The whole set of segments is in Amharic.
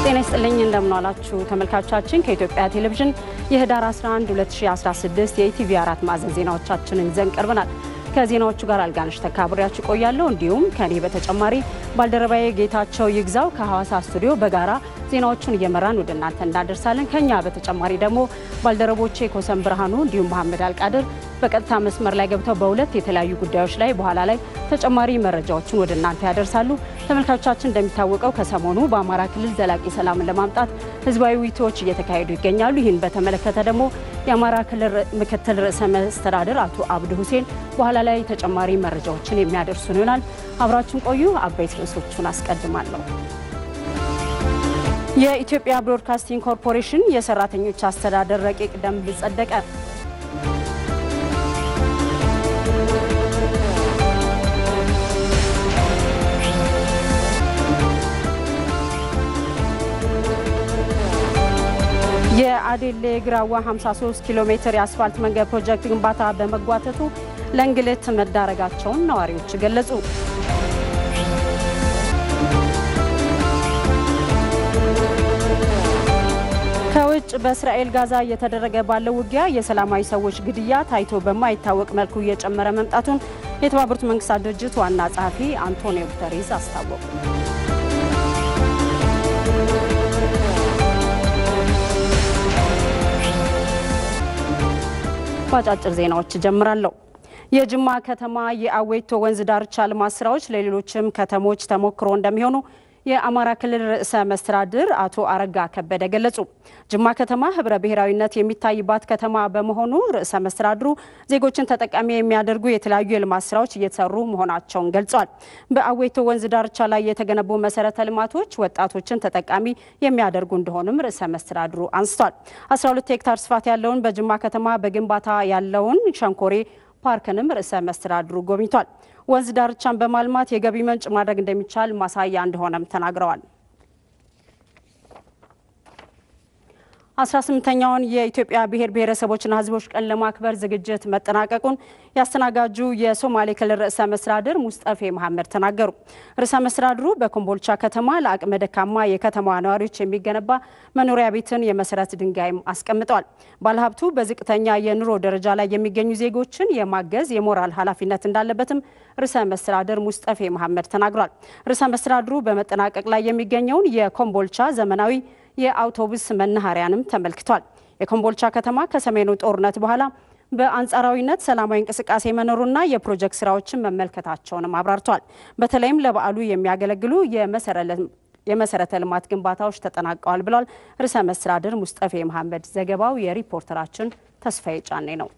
ጤና ይስጥልኝ እንደምን ዋላችሁ ተመልካቾቻችን ከኢትዮጵያ ቴሌቪዥን የህዳር 11 2016 የኢቲቪ 4 ማዕዘን ዜናዎቻችንን ይዘን ቀርበናል። ከዜናዎቹ ጋር አልጋነሽ ተካብሬያችሁ ቆያለሁ። እንዲሁም ከኔ በተጨማሪ ባልደረባዬ ጌታቸው ይግዛው ከሐዋሳ ስቱዲዮ በጋራ ዜናዎቹን እየመራን ወደ እናንተ እናደርሳለን። ከኛ በተጨማሪ ደግሞ ባልደረቦቼ ኮሰን ብርሃኑ እንዲሁም መሐመድ አልቃድር በቀጥታ መስመር ላይ ገብተው በሁለት የተለያዩ ጉዳዮች ላይ በኋላ ላይ ተጨማሪ መረጃዎችን ወደ እናንተ ያደርሳሉ። ተመልካቾቻችን እንደሚታወቀው ከሰሞኑ በአማራ ክልል ዘላቂ ሰላምን ለማምጣት ህዝባዊ ውይይቶች እየተካሄዱ ይገኛሉ። ይህን በተመለከተ ደግሞ የአማራ ክልል ምክትል ርዕሰ መስተዳድር አቶ አብዱ ሁሴን በኋላ ላይ ተጨማሪ መረጃዎችን የሚያደርሱን ይሆናል። አብራችን ቆዩ። አበይት ርዕሶቹን አስቀድማለሁ። የኢትዮጵያ ብሮድካስቲንግ ኮርፖሬሽን የሰራተኞች አስተዳደር ረቂቅ ደንብ ጸደቀ። የአዴሌ ግራዋ 53 ኪሎ ሜትር የአስፋልት መንገድ ፕሮጀክት ግንባታ በመጓተቱ ለእንግልት መዳረጋቸውን ነዋሪዎች ገለጹ። ከውጭ በእስራኤል ጋዛ እየተደረገ ባለው ውጊያ የሰላማዊ ሰዎች ግድያ ታይቶ በማይታወቅ መልኩ እየጨመረ መምጣቱን የተባበሩት መንግስታት ድርጅት ዋና ጸሐፊ አንቶኒዮ ጉተሬዝ አስታወቁ። ባጫጭር ዜናዎች ጀምራለሁ። የጅማ ከተማ የአዌቶ ወንዝ ዳርቻ ልማት ስራዎች ለሌሎችም ከተሞች ተሞክሮ እንደሚሆኑ የአማራ ክልል ርዕሰ መስተዳድር አቶ አረጋ ከበደ ገለጹ። ጅማ ከተማ ህብረ ብሔራዊነት የሚታይባት ከተማ በመሆኑ ርዕሰ መስተዳድሩ ዜጎችን ተጠቃሚ የሚያደርጉ የተለያዩ የልማት ስራዎች እየተሰሩ መሆናቸውን ገልጿል። በአዌቶ ወንዝ ዳርቻ ላይ የተገነቡ መሰረተ ልማቶች ወጣቶችን ተጠቃሚ የሚያደርጉ እንደሆነም ርዕሰ መስተዳድሩ አንስቷል። 12 ሄክታር ስፋት ያለውን በጅማ ከተማ በግንባታ ያለውን ሸንኮሬ ፓርክንም ርዕሰ መስተዳድሩ ጎብኝቷል። ወንዝ ዳርቻን በማልማት የገቢ ምንጭ ማድረግ እንደሚቻል ማሳያ እንደሆነም ተናግረዋል። 18ኛውን የኢትዮጵያ ብሔር ብሔረሰቦችና ህዝቦች ቀን ለማክበር ዝግጅት መጠናቀቁን ያስተናጋጁ የሶማሌ ክልል ርዕሰ መስተዳድር ሙስጠፌ መሐመድ ተናገሩ። ርዕሰ መስተዳድሩ በኮምቦልቻ ከተማ ለአቅመ ደካማ የከተማዋ ነዋሪዎች የሚገነባ መኖሪያ ቤትን የመሰረት ድንጋይም አስቀምጠዋል። ባለሀብቱ በዝቅተኛ የኑሮ ደረጃ ላይ የሚገኙ ዜጎችን የማገዝ የሞራል ኃላፊነት እንዳለበትም ርዕሰ መስተዳድር ሙስጠፌ መሐመድ ተናግሯል። ርዕሰ መስተዳድሩ በመጠናቀቅ ላይ የሚገኘውን የኮምቦልቻ ዘመናዊ የአውቶቡስ መናኸሪያንም ተመልክቷል። የኮምቦልቻ ከተማ ከሰሜኑ ጦርነት በኋላ በአንጻራዊነት ሰላማዊ እንቅስቃሴ መኖሩና የፕሮጀክት ስራዎችን መመልከታቸውንም አብራርቷል። በተለይም ለበዓሉ የሚያገለግሉ የመሰረተ ልማት ግንባታዎች ተጠናቀዋል ብሏል ርዕሰ መስተዳድር ሙስጠፌ መሐመድ። ዘገባው የሪፖርተራችን ተስፋዬ ጫኔ ነው።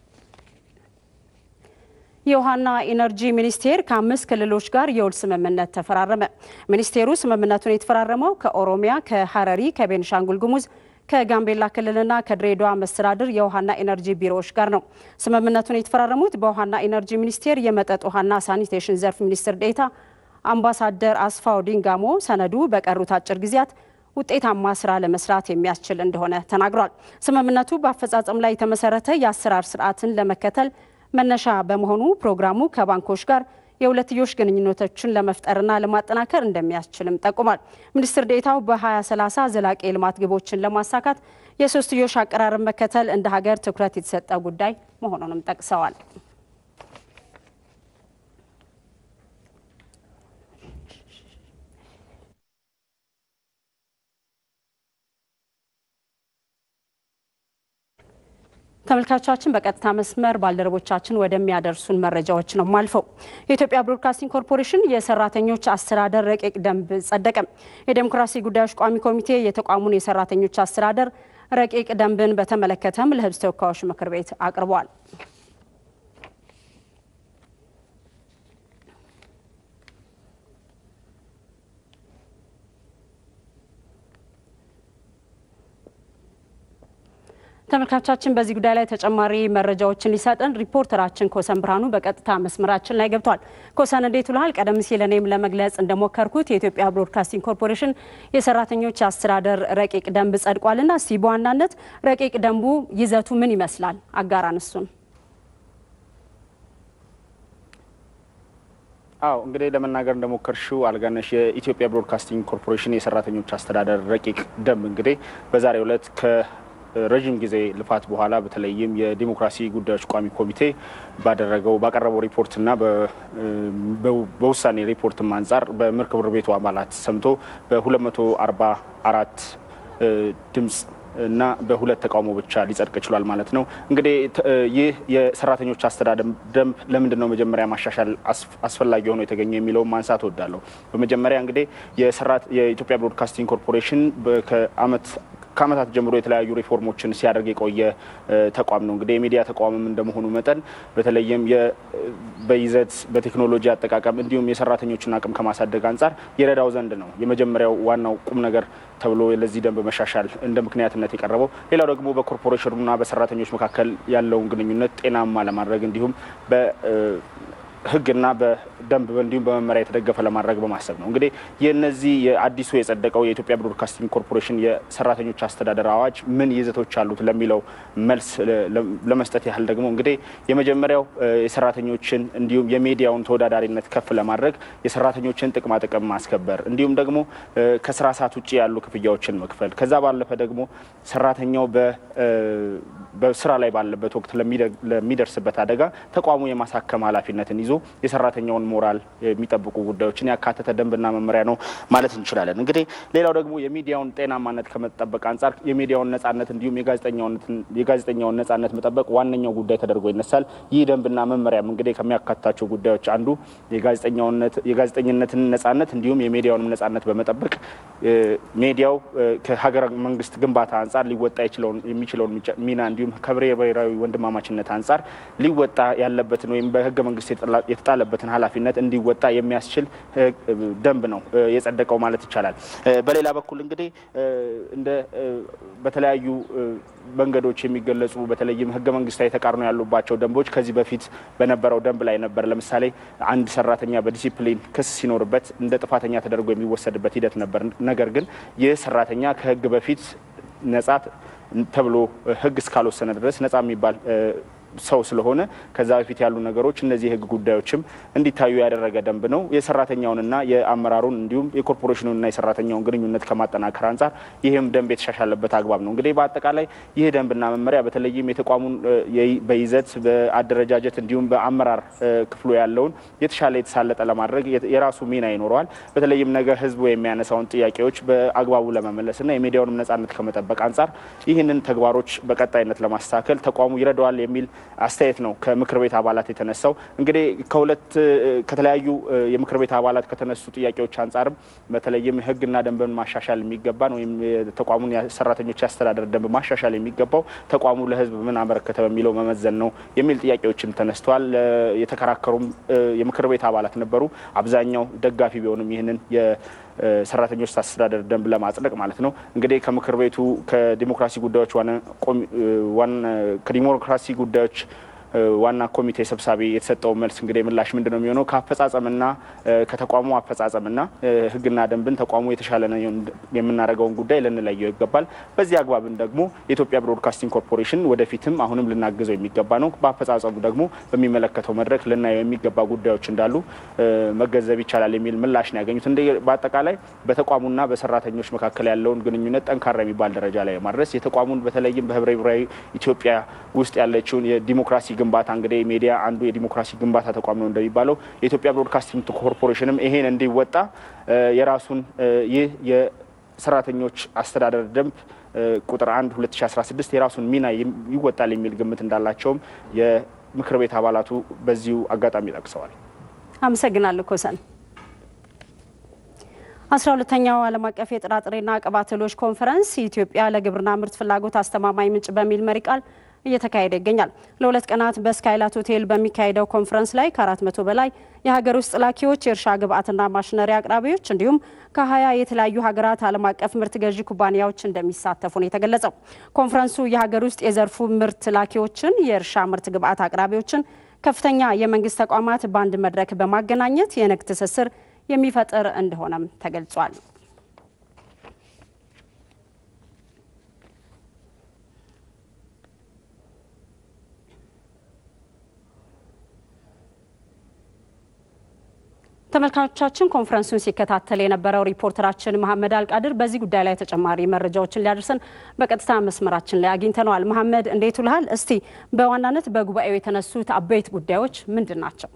የውሃና ኢነርጂ ሚኒስቴር ከ5 ክልሎች ጋር የውል ስምምነት ተፈራረመ። ሚኒስቴሩ ስምምነቱን የተፈራረመው ከኦሮሚያ፣ ከሐረሪ፣ ከቤንሻንጉል ጉሙዝ፣ ከጋምቤላ ክልልና ከድሬዳዋ መስተዳድር የውሃና ኢነርጂ ቢሮዎች ጋር ነው። ስምምነቱን የተፈራረሙት በውሃና ኢነርጂ ሚኒስቴር የመጠጥ ውሃና ሳኒቴሽን ዘርፍ ሚኒስትር ዴኤታ አምባሳደር አስፋው ዲንጋሞ ሰነዱ በቀሩት አጭር ጊዜያት ውጤታማ ስራ ለመስራት የሚያስችል እንደሆነ ተናግሯል። ስምምነቱ በአፈጻጸም ላይ የተመሰረተ የአሰራር ስርዓትን ለመከተል መነሻ በመሆኑ ፕሮግራሙ ከባንኮች ጋር የሁለትዮሽ ግንኙነቶችን ለመፍጠርና ለማጠናከር እንደሚያስችልም ጠቁሟል። ሚኒስትር ዴኤታው በ2030 ዘላቂ የልማት ግቦችን ለማሳካት የሶስትዮሽ አቀራረብ መከተል እንደ ሀገር ትኩረት የተሰጠ ጉዳይ መሆኑንም ጠቅሰዋል። ተመልካቾቻችን በቀጥታ መስመር ባልደረቦቻችን ወደሚያደርሱን መረጃዎች ነው ማልፈው። የኢትዮጵያ ብሮድካስቲንግ ኮርፖሬሽን የሰራተኞች አስተዳደር ረቂቅ ደንብ ጸደቀ። የዴሞክራሲ ጉዳዮች ቋሚ ኮሚቴ የተቋሙን የሰራተኞች አስተዳደር ረቂቅ ደንብን በተመለከተም ለሕዝብ ተወካዮች ምክር ቤት አቅርቧል። ተመልካቾቻችን በዚህ ጉዳይ ላይ ተጨማሪ መረጃዎችን ሊሰጠን ሪፖርተራችን ኮሰን ብርሃኑ በቀጥታ መስመራችን ላይ ገብቷል። ኮሰን እንዴት ውለሃል? ቀደም ሲል እኔም ለመግለጽ እንደሞከርኩት የኢትዮጵያ ብሮድካስቲንግ ኮርፖሬሽን የሰራተኞች አስተዳደር ረቂቅ ደንብ ጸድቋልና እስቲ በዋናነት ረቂቅ ደንቡ ይዘቱ ምን ይመስላል? አጋራን እሱን። አዎ እንግዲህ ለመናገር እንደሞከርሽው አልጋነሽ የኢትዮጵያ ብሮድካስቲንግ ኮርፖሬሽን የሰራተኞች አስተዳደር ረቂቅ ደንብ እንግዲህ በዛሬው ዕለት ረጅም ጊዜ ልፋት በኋላ በተለይም የዲሞክራሲ ጉዳዮች ቋሚ ኮሚቴ ባቀረበው ሪፖርትና በውሳኔ ሪፖርትም አንጻር በምክር ቤቱ አባላት ሰምቶ በ244 ድምጽ እና በሁለት ተቃውሞ ብቻ ሊጸድቅ ችሏል ማለት ነው። እንግዲህ ይህ የሰራተኞች አስተዳደር ደንብ ለምንድን ነው መጀመሪያ ማሻሻል አስፈላጊ ሆኖ የተገኘው የሚለውን ማንሳት እወዳለሁ። በመጀመሪያ እንግዲህ የኢትዮጵያ ብሮድካስቲንግ ኮርፖሬሽን ከዓመታት ጀምሮ የተለያዩ ሪፎርሞችን ሲያደርግ የቆየ ተቋም ነው። እንግዲህ የሚዲያ ተቋምም እንደመሆኑ መጠን በተለይም በይዘት በቴክኖሎጂ አጠቃቀም እንዲሁም የሰራተኞችን አቅም ከማሳደግ አንጻር የረዳው ዘንድ ነው የመጀመሪያው ዋናው ቁም ነገር ተብሎ ለዚህ ደንብ መሻሻል እንደ ምክንያትነት የቀረበው። ሌላው ደግሞ በኮርፖሬሽኑና በሰራተኞች መካከል ያለውን ግንኙነት ጤናማ ለማድረግ እንዲሁም ህግና በደንብ እንዲሁም በመመሪያ የተደገፈ ለማድረግ በማሰብ ነው። እንግዲህ የነዚህ የአዲሱ የጸደቀው የኢትዮጵያ ብሮድካስቲንግ ኮርፖሬሽን የሰራተኞች አስተዳደር አዋጅ ምን ይዘቶች አሉት ለሚለው መልስ ለመስጠት ያህል ደግሞ እንግዲህ የመጀመሪያው የሰራተኞችን እንዲሁም የሚዲያውን ተወዳዳሪነት ከፍ ለማድረግ የሰራተኞችን ጥቅማ ጥቅም ማስከበር እንዲሁም ደግሞ ከስራ ሰዓት ውጪ ያሉ ክፍያዎችን መክፈል ከዛ ባለፈ ደግሞ ሰራተኛው በስራ ላይ ባለበት ወቅት ለሚደርስበት አደጋ ተቋሙ የማሳከም ኃላፊነትን ይዞ የሰራተኛውን ሞራል የሚጠብቁ ጉዳዮችን ያካተተ ደንብና መመሪያ ነው ማለት እንችላለን። እንግዲህ ሌላው ደግሞ የሚዲያውን ጤናማነት ከመጠበቅ አንጻር የሚዲያውን ነጻነት እንዲሁም የጋዜጠኛውን ነጻነት መጠበቅ ዋነኛው ጉዳይ ተደርጎ ይነሳል። ይህ ደንብና መመሪያም እንግዲህ ከሚያካትታቸው ጉዳዮች አንዱ የጋዜጠኝነትን ነጻነት እንዲሁም የሚዲያውንም ነጻነት በመጠበቅ ሚዲያው ከሀገር መንግስት ግንባታ አንጻር ሊወጣ የሚችለውን ሚና እንዲሁም ከብሔራዊ ወንድማማችነት አንጻር ሊወጣ ያለበትን ወይም በህገ መንግስት የተጣለበትን ኃላፊነት እንዲወጣ የሚያስችል ደንብ ነው የጸደቀው ማለት ይቻላል። በሌላ በኩል እንግዲህ በተለያዩ መንገዶች የሚገለጹ በተለይም ህገ መንግስታዊ ተቃርኖ ያሉባቸው ደንቦች ከዚህ በፊት በነበረው ደንብ ላይ ነበር። ለምሳሌ አንድ ሰራተኛ በዲሲፕሊን ክስ ሲኖርበት እንደ ጥፋተኛ ተደርጎ የሚወሰድበት ሂደት ነበር። ነገር ግን ይህ ሰራተኛ ከህግ በፊት ነጻ ተብሎ ህግ እስካልወሰነ ድረስ ነጻ የሚባል ሰው ስለሆነ ከዛ በፊት ያሉ ነገሮች እነዚህ ህግ ጉዳዮችም እንዲታዩ ያደረገ ደንብ ነው። የሰራተኛውንና የአመራሩን እንዲሁም የኮርፖሬሽኑንና የሰራተኛውን ግንኙነት ከማጠናከር አንጻር ይህም ደንብ የተሻሻለበት አግባብ ነው። እንግዲህ በአጠቃላይ ይህ ደንብና መመሪያ በተለይም የተቋሙን በይዘት በአደረጃጀት እንዲሁም በአመራር ክፍሉ ያለውን የተሻለ የተሳለጠ ለማድረግ የራሱ ሚና ይኖረዋል። በተለይም ነገ ህዝቡ የሚያነሳውን ጥያቄዎች በአግባቡ ለመመለስና የሚዲያውንም ነጻነት ከመጠበቅ አንጻር ይህንን ተግባሮች በቀጣይነት ለማስተካከል ተቋሙ ይረዳዋል የሚል አስተያየት ነው ከምክር ቤት አባላት የተነሳው። እንግዲህ ከተለያዩ የምክር ቤት አባላት ከተነሱ ጥያቄዎች አንጻርም በተለይም ህግና ደንብን ማሻሻል የሚገባን ወይም ተቋሙን የሰራተኞች አስተዳደር ደንብ ማሻሻል የሚገባው ተቋሙ ለህዝብ ምን አበረከተ በሚለው መመዘን ነው የሚል ጥያቄዎችም ተነስተዋል። የተከራከሩም የምክር ቤት አባላት ነበሩ። አብዛኛው ደጋፊ ቢሆንም ይህንን የሰራተኞች አስተዳደር ደንብ ለማጽደቅ ማለት ነው። እንግዲህ ከምክር ቤቱ ከዲሞክራሲ ጉዳዮች ዋና ኮሚቴ ሰብሳቢ የተሰጠው መልስ እንግዲህ ምላሽ ምንድነው የሚሆነው? ከአፈጻጸምና ከተቋሙ አፈጻጸምና ህግና ደንብን ተቋሙ የተሻለ ነው የምናደርገውን ጉዳይ ልንለየው ይገባል። በዚህ አግባብን ደግሞ የኢትዮጵያ ብሮድካስቲንግ ኮርፖሬሽን ወደፊትም አሁንም ልናግዘው የሚገባ ነው። በአፈጻጸሙ ደግሞ በሚመለከተው መድረክ ልናየው የሚገባ ጉዳዮች እንዳሉ መገንዘብ ይቻላል የሚል ምላሽ ነው ያገኙት። በአጠቃላይ በተቋሙና በሰራተኞች መካከል ያለውን ግንኙነት ጠንካራ የሚባል ደረጃ ላይ ማድረስ የተቋሙን በተለይም በህብረ ብሔራዊ ኢትዮጵያ ውስጥ ያለችውን የዲሞክራሲ ግንባታ እንግዲህ ሚዲያ አንዱ የዲሞክራሲ ግንባታ ተቋም ነው እንደሚባለው የኢትዮጵያ ብሮድካስቲንግ ኮርፖሬሽንም ይሄን እንዲወጣ የራሱን ይህ የሰራተኞች አስተዳደር ደንብ ቁጥር 1 2016 የራሱን ሚና ይወጣል የሚል ግምት እንዳላቸውም የምክር ቤት አባላቱ በዚሁ አጋጣሚ ጠቅሰዋል። አመሰግናለሁ ኮሰን። 12ኛው ዓለም አቀፍ የጥራጥሬና ቅባት እህሎች ኮንፈረንስ ኢትዮጵያ ለግብርና ምርት ፍላጎት አስተማማኝ ምንጭ በሚል መሪ ቃል እየተካሄደ ይገኛል። ለሁለት ቀናት በስካይላይት ሆቴል በሚካሄደው ኮንፈረንስ ላይ ከ400 በላይ የሀገር ውስጥ ላኪዎች፣ የእርሻ ግብዓትና ማሽነሪ አቅራቢዎች እንዲሁም ከ20 የተለያዩ ሀገራት ዓለም አቀፍ ምርት ገዢ ኩባንያዎች እንደሚሳተፉ ነው የተገለጸው። ኮንፈረንሱ የሀገር ውስጥ የዘርፉ ምርት ላኪዎችን፣ የእርሻ ምርት ግብዓት አቅራቢዎችን፣ ከፍተኛ የመንግስት ተቋማት በአንድ መድረክ በማገናኘት የንግድ ትስስር የሚፈጥር እንደሆነም ተገልጿል። ተመልካቾቻችን ኮንፈረንሱን ሲከታተል የነበረው ሪፖርተራችን መሐመድ አልቃድር በዚህ ጉዳይ ላይ ተጨማሪ መረጃዎችን ሊያደርሰን በቀጥታ መስመራችን ላይ አግኝተነዋል። መሐመድ እንዴት ውለሃል? እስቲ በዋናነት በጉባኤው የተነሱት አበይት ጉዳዮች ምንድን ናቸው?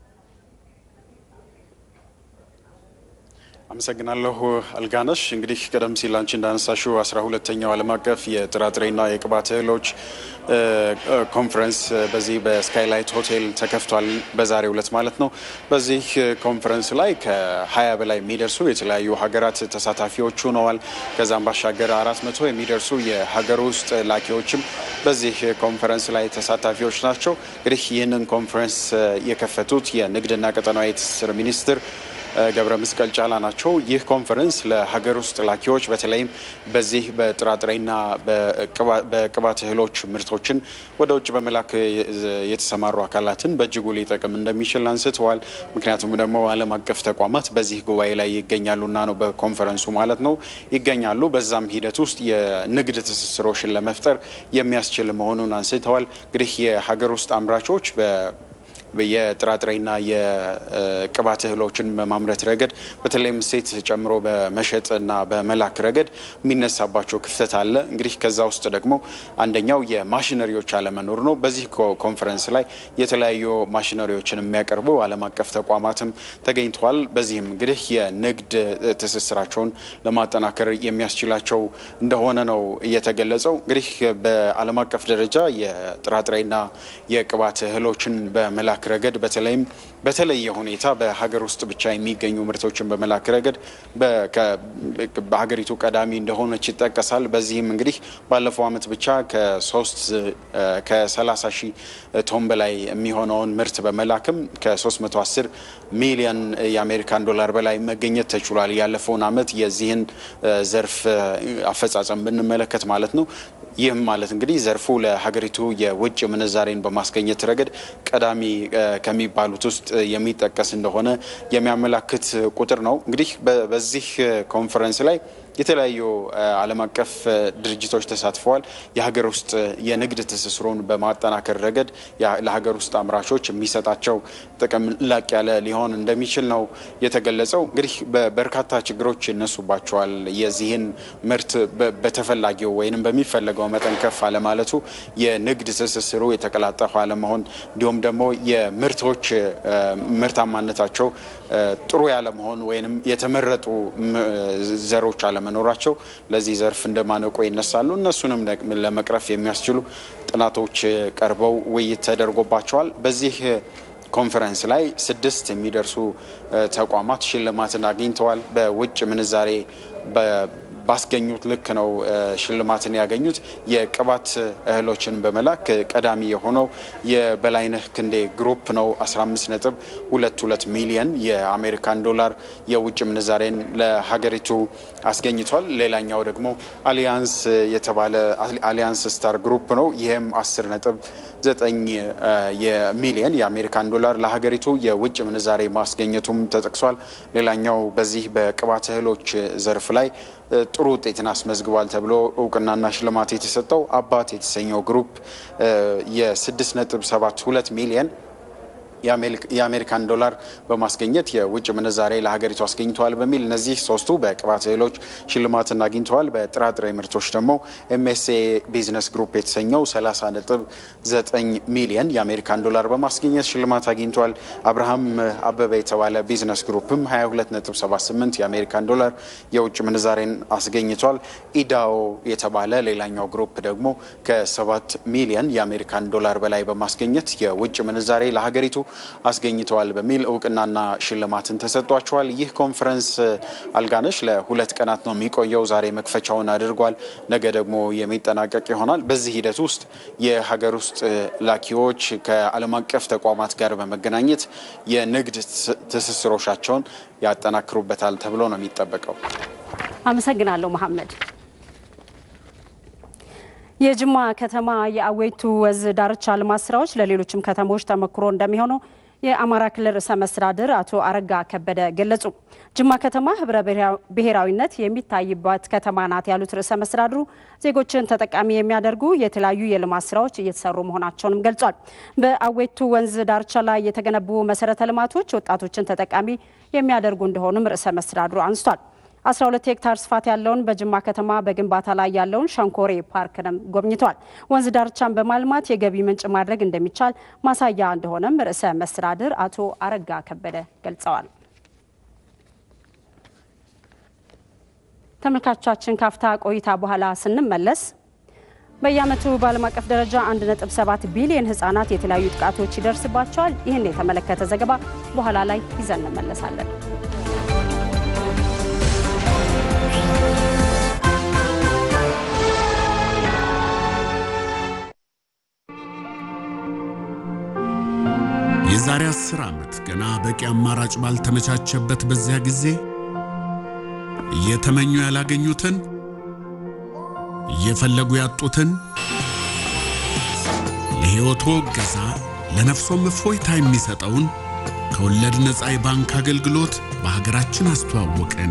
አመሰግናለሁ አልጋነሽ። እንግዲህ ቀደም ሲል አንቺ እንዳነሳሽው 12ኛው ዓለም አቀፍ የጥራጥሬና የቅባት እህሎች ኮንፈረንስ በዚህ በስካይላይት ሆቴል ተከፍቷል፣ በዛሬው ዕለት ማለት ነው። በዚህ ኮንፈረንስ ላይ ከ20 በላይ የሚደርሱ የተለያዩ ሀገራት ተሳታፊዎች ሆነዋል። ከዛም ባሻገር 400 የሚደርሱ የሀገር ውስጥ ላኪዎችም በዚህ ኮንፈረንስ ላይ ተሳታፊዎች ናቸው። እንግዲህ ይህንን ኮንፈረንስ የከፈቱት የንግድና ቀጠናዊ ትስስር ሚኒስትር ገብረ መስቀል ጫላ ናቸው። ይህ ኮንፈረንስ ለሀገር ውስጥ ላኪዎች በተለይም በዚህ በጥራጥሬና በቅባት እህሎች ምርቶችን ወደ ውጭ በመላክ የተሰማሩ አካላትን በእጅጉ ሊጠቅም እንደሚችል አንስተዋል። ምክንያቱም ደግሞ ዓለም አቀፍ ተቋማት በዚህ ጉባኤ ላይ ይገኛሉና ነው፣ በኮንፈረንሱ ማለት ነው ይገኛሉ። በዛም ሂደት ውስጥ የንግድ ትስስሮችን ለመፍጠር የሚያስችል መሆኑን አንስተዋል። እንግዲህ የሀገር ውስጥ አምራቾች የጥራጥሬና የቅባት እህሎችን በማምረት ረገድ በተለይም እሴት ጨምሮ በመሸጥና በመላክ ረገድ የሚነሳባቸው ክፍተት አለ። እንግዲህ ከዛ ውስጥ ደግሞ አንደኛው የማሽነሪዎች አለመኖር ነው። በዚህ ኮንፈረንስ ላይ የተለያዩ ማሽነሪዎችን የሚያቀርቡ ዓለም አቀፍ ተቋማትም ተገኝተዋል። በዚህም እንግዲህ የንግድ ትስስራቸውን ለማጠናከር የሚያስችላቸው እንደሆነ ነው የተገለጸው። እንግዲህ በዓለም አቀፍ ደረጃ የጥራጥሬና የቅባት እህሎችን በመላክ ረገድ በተለይም በተለየ ሁኔታ በሀገር ውስጥ ብቻ የሚገኙ ምርቶችን በመላክ ረገድ በሀገሪቱ ቀዳሚ እንደሆነች ይጠቀሳል። በዚህም እንግዲህ ባለፈው ዓመት ብቻ ከ30 ሺህ ቶን በላይ የሚሆነውን ምርት በመላክም ከ310 ሚሊዮን የአሜሪካን ዶላር በላይ መገኘት ተችሏል። ያለፈውን ዓመት የዚህን ዘርፍ አፈጻጸም ብንመለከት ማለት ነው። ይህም ማለት እንግዲህ ዘርፉ ለሀገሪቱ የውጭ ምንዛሬን በማስገኘት ረገድ ቀዳሚ ከሚባሉት ውስጥ የሚጠቀስ እንደሆነ የሚያመላክት ቁጥር ነው። እንግዲህ በዚህ ኮንፈረንስ ላይ የተለያዩ ዓለም አቀፍ ድርጅቶች ተሳትፈዋል። የሀገር ውስጥ የንግድ ትስስሩን በማጠናከር ረገድ ለሀገር ውስጥ አምራቾች የሚሰጣቸው ጥቅም ላቅ ያለ ሊሆን እንደሚችል ነው የተገለጸው። እንግዲህ በርካታ ችግሮች ይነሱባቸዋል። የዚህን ምርት በተፈላጊው ወይንም በሚፈለገው መጠን ከፍ አለማለቱ፣ የንግድ ትስስሩ የተቀላጠፈ አለመሆን፣ እንዲሁም ደግሞ የምርቶች ምርታማነታቸው ጥሩ ያለመሆን ወይንም የተመረጡ ዘሮች አለመኖራቸው ለዚህ ዘርፍ እንደማነቆ ይነሳሉ። እነሱንም ለመቅረፍ የሚያስችሉ ጥናቶች ቀርበው ውይይት ተደርጎባቸዋል። በዚህ ኮንፈረንስ ላይ 6 የሚደርሱ ተቋማት ሽልማትን አግኝተዋል። በውጭ ምንዛሬ ባስገኙት ልክ ነው ሽልማትን ያገኙት። የቅባት እህሎችን በመላክ ቀዳሚ የሆነው የበላይነህ ክንዴ ግሩፕ ነው። 15.22 ሚሊዮን የአሜሪካን ዶላር የውጭ ምንዛሬን ለሀገሪቱ አስገኝቷል። ሌላኛው ደግሞ አሊያንስ የተባለ አሊያንስ ስታር ግሩፕ ነው። ይህም 10.9 ሚሊዮን የአሜሪካን ዶላር ለሀገሪቱ የውጭ ምንዛሬ ማስገኘቱም ተጠቅሷል። ሌላኛው በዚህ በቅባት እህሎች ዘርፍ ላይ ጥሩ ውጤትን አስመዝግቧል ተብሎ እውቅናና ሽልማት የተሰጠው አባት የተሰኘው ግሩፕ የ6.72 ሚሊዮን የአሜሪካን ዶላር በማስገኘት የውጭ ምንዛሬ ለሀገሪቱ አስገኝተዋል በሚል እነዚህ ሶስቱ በቅባት እህሎች ሽልማትን አግኝተዋል። በጥራጥሬ ምርቶች ደግሞ ኤምኤስኤ ቢዝነስ ግሩፕ የተሰኘው 30.9 ሚሊዮን የአሜሪካን ዶላር በማስገኘት ሽልማት አግኝተዋል። አብርሃም አበበ የተባለ ቢዝነስ ግሩፕም 22.78 የአሜሪካን ዶላር የውጭ ምንዛሬን አስገኝቷል። ኢዳኦ የተባለ ሌላኛው ግሩፕ ደግሞ ከ7 ሚሊዮን የአሜሪካን ዶላር በላይ በማስገኘት የውጭ ምንዛሬ ለሀገሪቱ አስገኝተዋል በሚል እውቅናና ሽልማትን ተሰጥቷቸዋል። ይህ ኮንፈረንስ አልጋነሽ ለ2 ቀናት ነው የሚቆየው። ዛሬ መክፈቻውን አድርጓል። ነገ ደግሞ የሚጠናቀቅ ይሆናል። በዚህ ሂደት ውስጥ የሀገር ውስጥ ላኪዎች ከዓለም አቀፍ ተቋማት ጋር በመገናኘት የንግድ ትስስሮቻቸውን ያጠናክሩበታል ተብሎ ነው የሚጠበቀው። አመሰግናለሁ መሐመድ። የጅማ ከተማ የአዌቱ ወንዝ ዳርቻ ልማት ስራዎች ለሌሎችም ከተሞች ተመክሮ እንደሚሆኑ የአማራ ክልል ርዕሰ መስተዳድር አቶ አረጋ ከበደ ገለጹ። ጅማ ከተማ ህብረ ብሔራዊነት የሚታይባት ከተማ ናት ያሉት ርዕሰ መስተዳድሩ ዜጎችን ተጠቃሚ የሚያደርጉ የተለያዩ የልማት ስራዎች እየተሰሩ መሆናቸውንም ገልጿል። በአዌቱ ወንዝ ዳርቻ ላይ የተገነቡ መሰረተ ልማቶች ወጣቶችን ተጠቃሚ የሚያደርጉ እንደሆኑም ርዕሰ መስተዳድሩ አንስቷል። 12 ሄክታር ስፋት ያለውን በጅማ ከተማ በግንባታ ላይ ያለውን ሸንኮሬ ፓርክንም ጎብኝቷል። ወንዝ ዳርቻን በማልማት የገቢ ምንጭ ማድረግ እንደሚቻል ማሳያ እንደሆነም ርዕሰ መስተዳድር አቶ አረጋ ከበደ ገልጸዋል። ተመልካቾቻችን ካፍታ ቆይታ በኋላ ስንመለስ በየዓመቱ በዓለም አቀፍ ደረጃ 1.7 ቢሊዮን ህጻናት የተለያዩ ጥቃቶች ይደርስባቸዋል። ይህን የተመለከተ ዘገባ በኋላ ላይ ይዘን እንመለሳለን። የዛሬ 10 ዓመት ገና በቂ አማራጭ ባልተመቻቸበት በዚያ ጊዜ እየተመኙ ያላገኙትን እየፈለጉ ያጡትን ለህይወቶ ገዛ ለነፍሶም እፎይታ የሚሰጠውን ከወለድ ነፃ የባንክ አገልግሎት በሀገራችን አስተዋወቅን።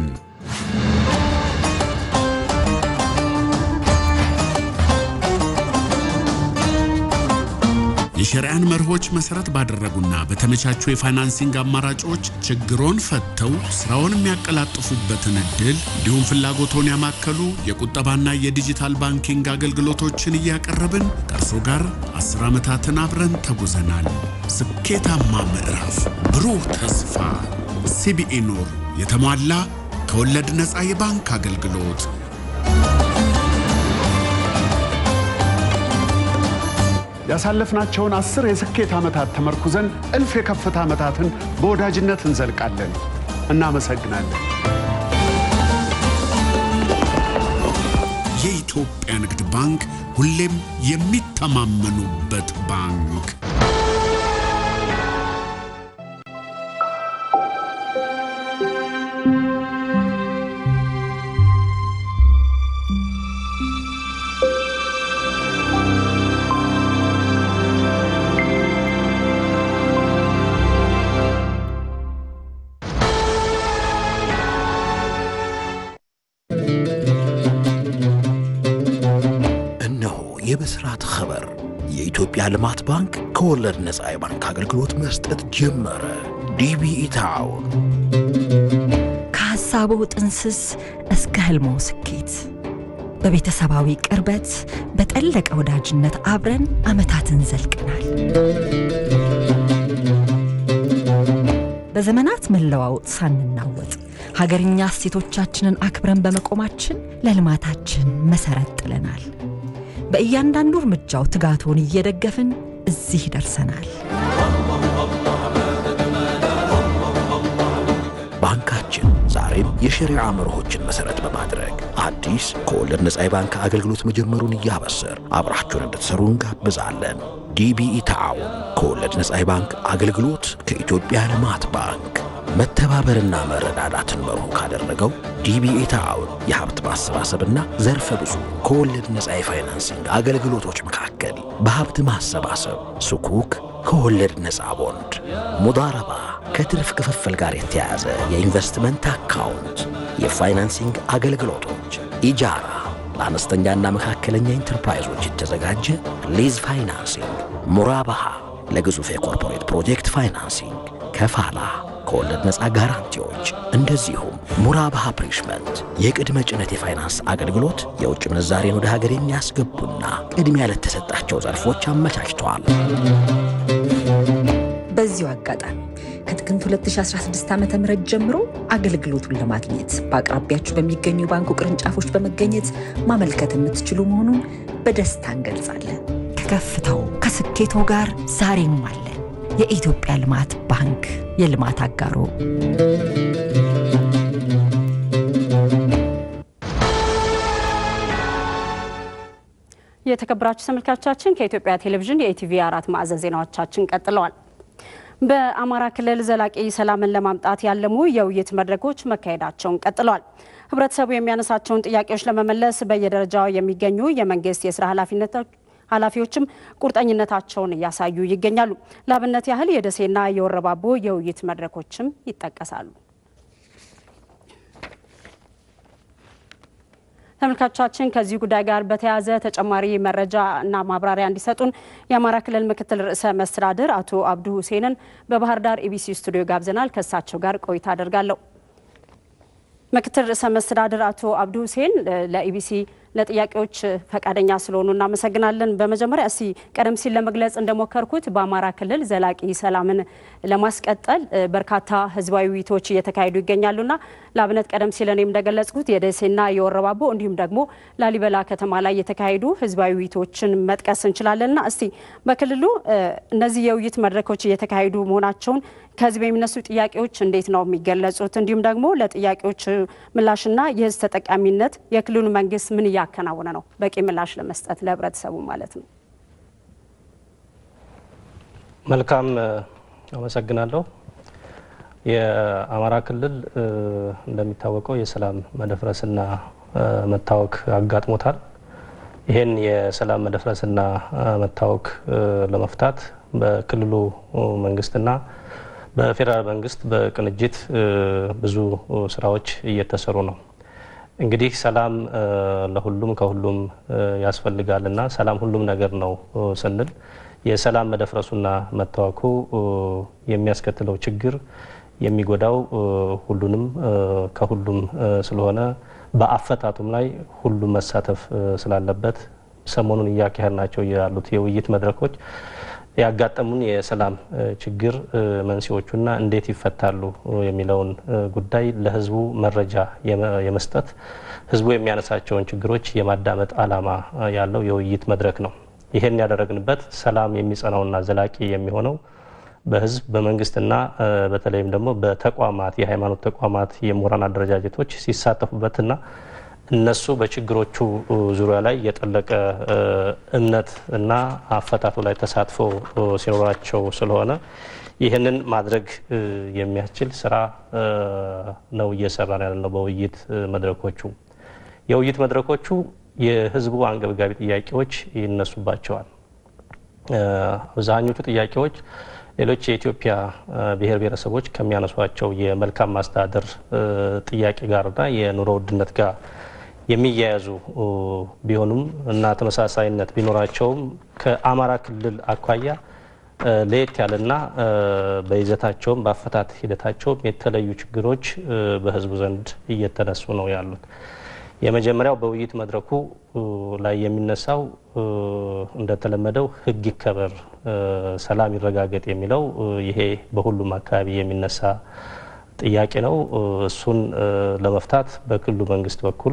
የሸሪዓን መርሆች መሰረት ባደረጉና በተመቻቹ የፋይናንሲንግ አማራጮች ችግሮን ፈተው ስራውን የሚያቀላጥፉበትን እድል እንዲሁም ፍላጎቶን ያማከሉ የቁጠባና የዲጂታል ባንኪንግ አገልግሎቶችን እያቀረብን ከእርሶ ጋር 10 ዓመታትን አብረን ተጉዘናል። ስኬታማ ምዕራፍ፣ ብሩህ ተስፋ። ሲቢኢ ኑር የተሟላ ከወለድ ነፃ የባንክ አገልግሎት። ያሳለፍናቸውን 10 የስኬት ዓመታት ተመርኩዘን እልፍ የከፍታ ዓመታትን በወዳጅነት እንዘልቃለን። እናመሰግናለን። የኢትዮጵያ ንግድ ባንክ ሁሌም የሚተማመኑበት ባንክ። የብስራት خبر የኢትዮጵያ ልማት ባንክ ከወለድ ነፃ የባንክ አገልግሎት መስጠት ጀመረ። ዲቢኢ ታውን ከሐሳቡ ጥንስስ እስከ ህልሞ ስኬት በቤተሰባዊ ቅርበት በጠለቀ ወዳጅነት አብረን ዓመታትን ዘልቀናል። በዘመናት መለዋወጥ ሳንናወጥ ሀገርኛ እሴቶቻችንን አክብረን በመቆማችን ለልማታችን መሰረት ጥለናል። በእያንዳንዱ እርምጃው ትጋቱን እየደገፍን እዚህ ደርሰናል። ባንካችን ዛሬም የሸሪዓ መርሆችን መሰረት በማድረግ አዲስ ከወለድ ነፃ የባንክ አገልግሎት መጀመሩን እያበሰር አብራችሁን እንድትሰሩ እንጋብዛለን። ዲቢኢ ታውን ከወለድ ነፃ የባንክ አገልግሎት ከኢትዮጵያ ልማት ባንክ መተባበርና መረዳዳትን መርሁ ካደረገው ዲቢኢ ታውን የሀብት ማሰባሰብና ዘርፈ ብዙ ከወለድ ነፃ የፋይናንሲንግ አገልግሎቶች መካከል በሀብት ማሰባሰብ ሱኩክ ከወለድ ነፃ ቦንድ፣ ሙዳረባ ከትርፍ ክፍፍል ጋር የተያያዘ የኢንቨስትመንት አካውንት፣ የፋይናንሲንግ አገልግሎቶች፣ ኢጃራ ለአነስተኛና መካከለኛ ኢንተርፕራይዞች የተዘጋጀ ሊዝ ፋይናንሲንግ፣ ሙራባሃ ለግዙፍ የኮርፖሬት ፕሮጀክት ፋይናንሲንግ፣ ከፋላ ከወለድ ነፃ ጋራንቲዎች፣ እንደዚሁም ሙራባሃ ፕሪሽመንት የቅድመ ጭነት የፋይናንስ አገልግሎት የውጭ ምንዛሬን ወደ ሀገር የሚያስገቡና ቅድሚያ ለተሰጣቸው ዘርፎች አመቻችተዋል። በዚሁ አጋጣሚ ከጥቅምት 2016 ዓ.ም ጀምሮ አገልግሎቱን ለማግኘት በአቅራቢያችሁ በሚገኙ ባንኩ ቅርንጫፎች በመገኘት ማመልከት የምትችሉ መሆኑን በደስታ እንገልጻለን። ከከፍታው ከስኬቶ ጋር ዛሬም አለን። የኢትዮጵያ ልማት ባንክ የልማት አጋሮ። የተከበራችሁ ተመልካቾቻችን ከኢትዮጵያ ቴሌቪዥን የኢቲቪ 4 ማዕዘን ዜናዎቻችን ቀጥለዋል። በአማራ ክልል ዘላቂ ሰላምን ለማምጣት ያለሙ የውይይት መድረኮች መካሄዳቸውን ቀጥለዋል። ህብረተሰቡ የሚያነሳቸውን ጥያቄዎች ለመመለስ በየደረጃው የሚገኙ የመንግስት የሥራ ኃላፊዎችም ቁርጠኝነታቸውን እያሳዩ ይገኛሉ። ለአብነት ያህል የደሴና የወረባቦ የውይይት መድረኮችም ይጠቀሳሉ። ተመልካቾቻችን ከዚህ ጉዳይ ጋር በተያያዘ ተጨማሪ መረጃ እና ማብራሪያ እንዲሰጡን የአማራ ክልል ምክትል ርዕሰ መስተዳድር አቶ አብዱ ሁሴንን በባህር ዳር ኢቢሲ ስቱዲዮ ጋብዘናል። ከእሳቸው ጋር ቆይታ አደርጋለሁ። ምክትል ርዕሰ መስተዳድር አቶ አብዱ ሁሴን ለኢቢሲ ለጥያቄዎች ፈቃደኛ ስለሆኑ እናመሰግናለን። በመጀመሪያ እስቲ ቀደም ሲል ለመግለጽ እንደሞከርኩት በአማራ ክልል ዘላቂ ሰላምን ለማስቀጠል በርካታ ህዝባዊ ውይይቶች እየተካሄዱ ይገኛሉና ለአብነት ቀደም ሲል እኔም እንደገለጽኩት የደሴና የወረባቦ እንዲሁም ደግሞ ላሊበላ ከተማ ላይ የተካሄዱ ህዝባዊ ውይይቶችን መጥቀስ እንችላለንና እስቲ በክልሉ እነዚህ የውይይት መድረኮች እየተካሄዱ መሆናቸውን ከህዝብ የሚነሱ ጥያቄዎች እንዴት ነው የሚገለጹት? እንዲሁም ደግሞ ለጥያቄዎች ምላሽና የህዝብ ተጠቃሚነት የክልሉ መንግስት ምን እያከናወነ ነው በቂ ምላሽ ለመስጠት ለህብረተሰቡ ማለት ነው? መልካም አመሰግናለሁ። የአማራ ክልል እንደሚታወቀው የሰላም መደፍረስና መታወክ አጋጥሞታል። ይሄን የሰላም መደፍረስና መታወክ ለመፍታት በክልሉ መንግስትና በፌደራል መንግስት በቅንጅት ብዙ ስራዎች እየተሰሩ ነው። እንግዲህ ሰላም ለሁሉም ከሁሉም ያስፈልጋልና ሰላም ሁሉም ነገር ነው ስንል የሰላም መደፍረሱና መታወኩ የሚያስከትለው ችግር የሚጎዳው ሁሉንም ከሁሉም ስለሆነ በአፈታቱም ላይ ሁሉም መሳተፍ ስላለበት ሰሞኑን እያካሄድናቸው ያሉት የውይይት መድረኮች ያጋጠሙን የሰላም ችግር መንስኤዎቹና እንዴት ይፈታሉ የሚለውን ጉዳይ ለህዝቡ መረጃ የመስጠት ህዝቡ የሚያነሳቸውን ችግሮች የማዳመጥ ዓላማ ያለው የውይይት መድረክ ነው። ይሄን ያደረግንበት ሰላም የሚጸናውና ዘላቂ የሚሆነው በህዝብ በመንግስትና በተለይም ደግሞ በተቋማት የሃይማኖት ተቋማት የምሁራን አደረጃጀቶች ሲሳተፉበትና እነሱ በችግሮቹ ዙሪያ ላይ የጠለቀ እምነት እና አፈታቱ ላይ ተሳትፎ ሲኖራቸው ስለሆነ ይህንን ማድረግ የሚያስችል ስራ ነው እየሰራን ያለነው። በውይይት መድረኮቹ የውይይት መድረኮቹ የህዝቡ አንገብጋቢ ጥያቄዎች ይነሱባቸዋል። አብዛኞቹ ጥያቄዎች ሌሎች የኢትዮጵያ ብሔር ብሔረሰቦች ከሚያነሷቸው የመልካም ማስተዳደር ጥያቄ ጋርና የኑሮ ውድነት ጋር የሚያያዙ ቢሆኑም እና ተመሳሳይነት ቢኖራቸውም ከአማራ ክልል አኳያ ለየት ያለና በይዘታቸውም በአፈታት ሂደታቸውም የተለዩ ችግሮች በህዝቡ ዘንድ እየተነሱ ነው ያሉት። የመጀመሪያው በውይይት መድረኩ ላይ የሚነሳው እንደተለመደው ህግ ይከበር፣ ሰላም ይረጋገጥ የሚለው ይሄ በሁሉም አካባቢ የሚነሳ ጥያቄ ነው። እሱን ለመፍታት በክልሉ መንግስት በኩል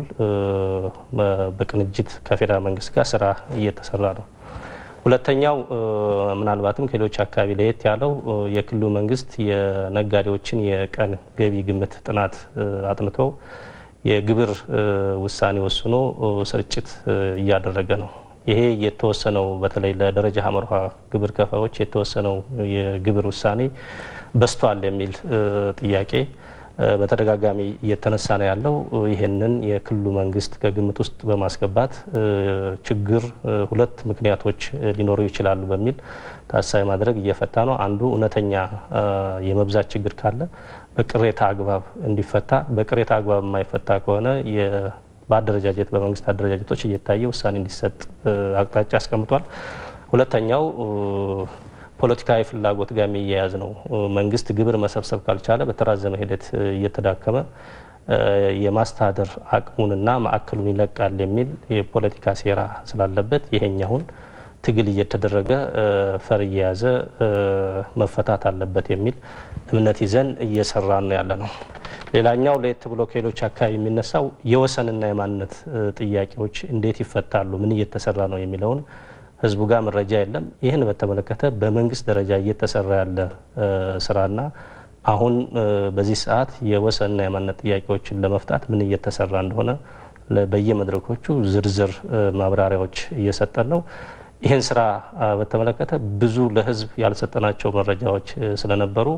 በቅንጅት ከፌደራል መንግስት ጋር ስራ እየተሰራ ነው። ሁለተኛው ምናልባትም ከሌሎች አካባቢ ለየት ያለው የክልሉ መንግስት የነጋዴዎችን የቀን ገቢ ግምት ጥናት አጥንቶ የግብር ውሳኔ ወስኖ ስርጭት እያደረገ ነው። ይሄ የተወሰነው በተለይ ለደረጃ ሀመርሃ ግብር ከፋዮች የተወሰነው የግብር ውሳኔ በስቷል የሚል ጥያቄ በተደጋጋሚ እየተነሳ ነው ያለው። ይሄንን የክልሉ መንግስት ከግምት ውስጥ በማስገባት ችግር ሁለት ምክንያቶች ሊኖሩ ይችላሉ በሚል ታሳቢ ማድረግ እየፈታ ነው። አንዱ እውነተኛ የመብዛት ችግር ካለ በቅሬታ አግባብ እንዲፈታ፣ በቅሬታ አግባብ የማይፈታ ከሆነ በአደረጃጀት በመንግስት አደረጃጀቶች እየታየ ውሳኔ እንዲሰጥ አቅጣጫ አስቀምጧል። ሁለተኛው ፖለቲካዊ ፍላጎት ጋር የሚያያዝ ነው። መንግስት ግብር መሰብሰብ ካልቻለ በተራዘመ ሂደት እየተዳከመ የማስተዳደር አቅሙንና ማዕከሉን ይለቃል የሚል የፖለቲካ ሴራ ስላለበት ይሄኛውን ትግል እየተደረገ ፈር እየያዘ መፈታት አለበት የሚል እምነት ይዘን እየሰራን ያለ ነው። ሌላኛው ለየት ብሎ ከሌሎች አካባቢ የሚነሳው የወሰንና የማንነት ጥያቄዎች እንዴት ይፈታሉ፣ ምን እየተሰራ ነው የሚለውን ህዝቡ ጋር መረጃ የለም። ይህን በተመለከተ በመንግስት ደረጃ እየተሰራ ያለ ስራና አሁን በዚህ ሰዓት የወሰንና የማንነት ጥያቄዎችን ለመፍታት ምን እየተሰራ እንደሆነ በየመድረኮቹ ዝርዝር ማብራሪያዎች እየሰጠን ነው። ይህን ስራ በተመለከተ ብዙ ለህዝብ ያልሰጠናቸው መረጃዎች ስለነበሩ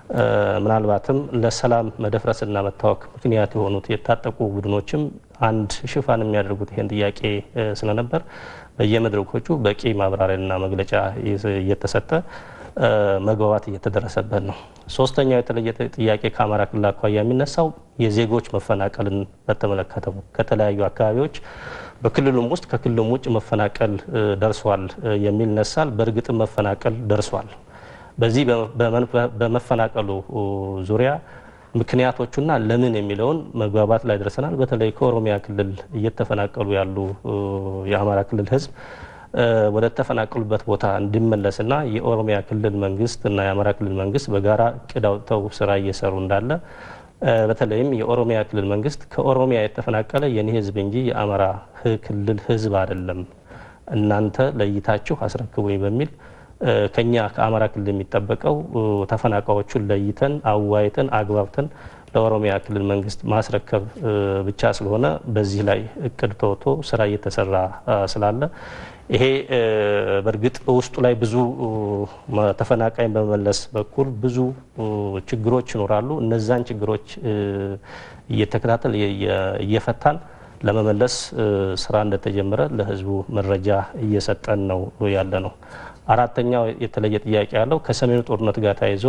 ምናልባትም ለሰላም መደፍረስና መታወክ ምክንያት የሆኑት የታጠቁ ቡድኖችም አንድ ሽፋን የሚያደርጉት ይሄን ጥያቄ ስለነበር በየመድረኮቹ በቂ ማብራሪያና መግለጫ እየተሰጠ መግባባት እየተደረሰበት ነው። ሶስተኛው የተለየ ጥያቄ ከአማራ ክልል አኳያ የሚነሳው የዜጎች መፈናቀልን በተመለከተ ከተለያዩ አካባቢዎች በክልሉም ውስጥ ከክልሉም ውጭ መፈናቀል ደርሷል የሚል ነሳል። በእርግጥም መፈናቀል ደርሷል። በዚህ በመፈናቀሉ ዙሪያ ምክንያቶቹና ለምን የሚለውን መግባባት ላይ ደርሰናል። በተለይ ከኦሮሚያ ክልል እየተፈናቀሉ ያሉ የአማራ ክልል ህዝብ ወደ ተፈናቀሉበት ቦታ እንዲመለስና የኦሮሚያ ክልል መንግስት እና የአማራ ክልል መንግስት በጋራ እቅድ አውጥተው ስራ እየሰሩ እንዳለ በተለይም የኦሮሚያ ክልል መንግስት ከኦሮሚያ የተፈናቀለ የኔ ህዝብ እንጂ የአማራ ክልል ህዝብ አይደለም፣ እናንተ ለይታችሁ አስረክቡኝ በሚል ከኛ ከአማራ ክልል የሚጠበቀው ተፈናቃዮቹን ለይተን አዋይተን አግባብተን ለኦሮሚያ ክልል መንግስት ማስረከብ ብቻ ስለሆነ በዚህ ላይ እቅድ ተወጥቶ ስራ እየተሰራ ስላለ ይሄ በእርግጥ ውስጡ ላይ ብዙ ተፈናቃይን በመመለስ በኩል ብዙ ችግሮች ይኖራሉ። እነዛን ችግሮች እየተከታተል እየፈታን ለመመለስ ስራ እንደተጀመረ ለህዝቡ መረጃ እየሰጠን ነው ያለ ነው። አራተኛው የተለየ ጥያቄ ያለው ከሰሜኑ ጦርነት ጋር ተያይዞ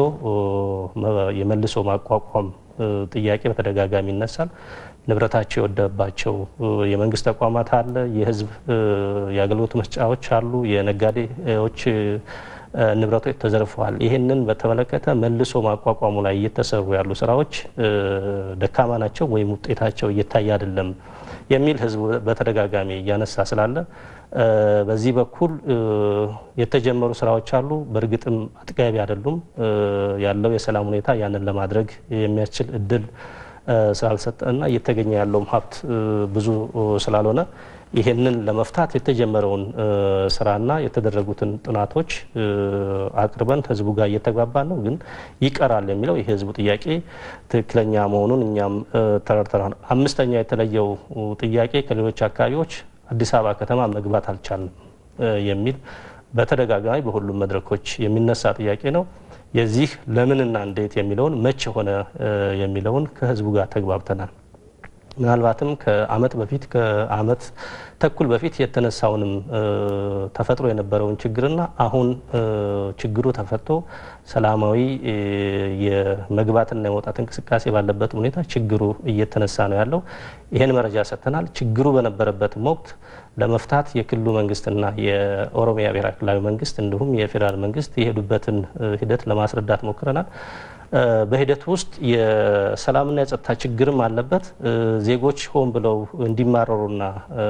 የመልሶ ማቋቋም ጥያቄ በተደጋጋሚ ይነሳል። ንብረታቸው የወደባቸው የመንግስት ተቋማት አለ፣ የህዝብ የአገልግሎት መስጫዎች አሉ፣ የነጋዴዎች ንብረቶች ተዘርፈዋል። ይህንን በተመለከተ መልሶ ማቋቋሙ ላይ እየተሰሩ ያሉ ስራዎች ደካማ ናቸው ወይም ውጤታቸው እየታየ አይደለም የሚል ህዝብ በተደጋጋሚ እያነሳ ስላለ በዚህ በኩል የተጀመሩ ስራዎች አሉ። በእርግጥም አጥጋቢ አይደሉም። ያለው የሰላም ሁኔታ ያንን ለማድረግ የሚያስችል እድል ስላልሰጠና እየተገኘ ያለውም ሀብት ብዙ ስላልሆነ ይሄንን ለመፍታት የተጀመረውን ስራና የተደረጉትን ጥናቶች አቅርበን ህዝቡ ጋር እየተግባባን ነው። ግን ይቀራል የሚለው የህዝቡ ጥያቄ ትክክለኛ መሆኑን እኛም ተረድተናል። አምስተኛ የተለየው ጥያቄ ከሌሎች አካባቢዎች አዲስ አበባ ከተማ መግባት አልቻልንም የሚል በተደጋጋሚ በሁሉም መድረኮች የሚነሳ ጥያቄ ነው። የዚህ ለምንና እንዴት የሚለውን መቼ ሆነ የሚለውን ከህዝቡ ጋር ተግባብተናል። ምናልባትም ከአመት በፊት ከአመት ተኩል በፊት የተነሳውንም ተፈጥሮ የነበረውን ችግርና አሁን ችግሩ ተፈቶ ሰላማዊ የመግባትና የመውጣት እንቅስቃሴ ባለበት ሁኔታ ችግሩ እየተነሳ ነው ያለው። ይሄን መረጃ ሰጥተናል። ችግሩ በነበረበትም ወቅት ለመፍታት የክልሉ መንግስትና የኦሮሚያ ብሔራዊ ክልላዊ መንግስት እንዲሁም የፌዴራል መንግስት የሄዱበትን ሂደት ለማስረዳት ሞክረናል። በሂደት ውስጥ የሰላምና የጸጥታ ችግርም አለበት። ዜጎች ሆን ብለው እንዲማረሩና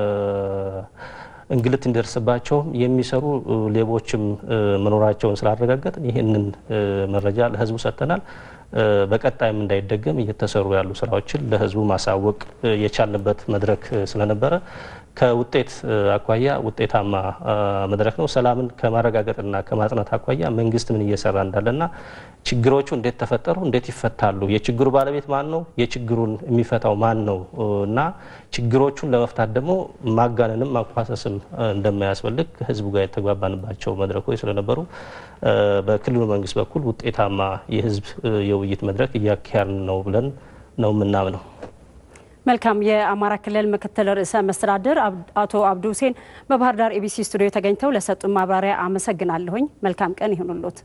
እንግልት እንዲደርስባቸው የሚሰሩ ሌቦችም መኖራቸውን ስላረጋገጥን ይህንን መረጃ ለህዝቡ ሰጥተናል። በቀጣይም እንዳይደገም እየተሰሩ ያሉ ስራዎችን ለህዝቡ ማሳወቅ የቻልንበት መድረክ ስለነበረ ከውጤት አኳያ ውጤታማ መድረክ ነው። ሰላምን ከማረጋገጥና ከማጽናት አኳያ መንግስት ምን እየሰራ እንዳለና ችግሮቹ እንዴት ተፈጠሩ፣ እንዴት ይፈታሉ፣ የችግሩ ባለቤት ማን ነው፣ የችግሩን የሚፈታው ማን ነው እና ችግሮቹን ለመፍታት ደግሞ ማጋነንም ማኳሰስም እንደማያስፈልግ ህዝቡ ጋር የተግባባንባቸው መድረኮች ስለነበሩ በክልሉ መንግስት በኩል ውጤታማ የህዝብ የውይይት መድረክ እያካሄድን ነው ብለን ነው የምናምነው። መልካም። የአማራ ክልል ምክትል ርዕሰ መስተዳድር አቶ አብዱ ሁሴን በባህር ዳር ኢቢሲ ስቱዲዮ ተገኝተው ለሰጡን ማብራሪያ አመሰግናለሁኝ። መልካም ቀን ይሁንልዎት።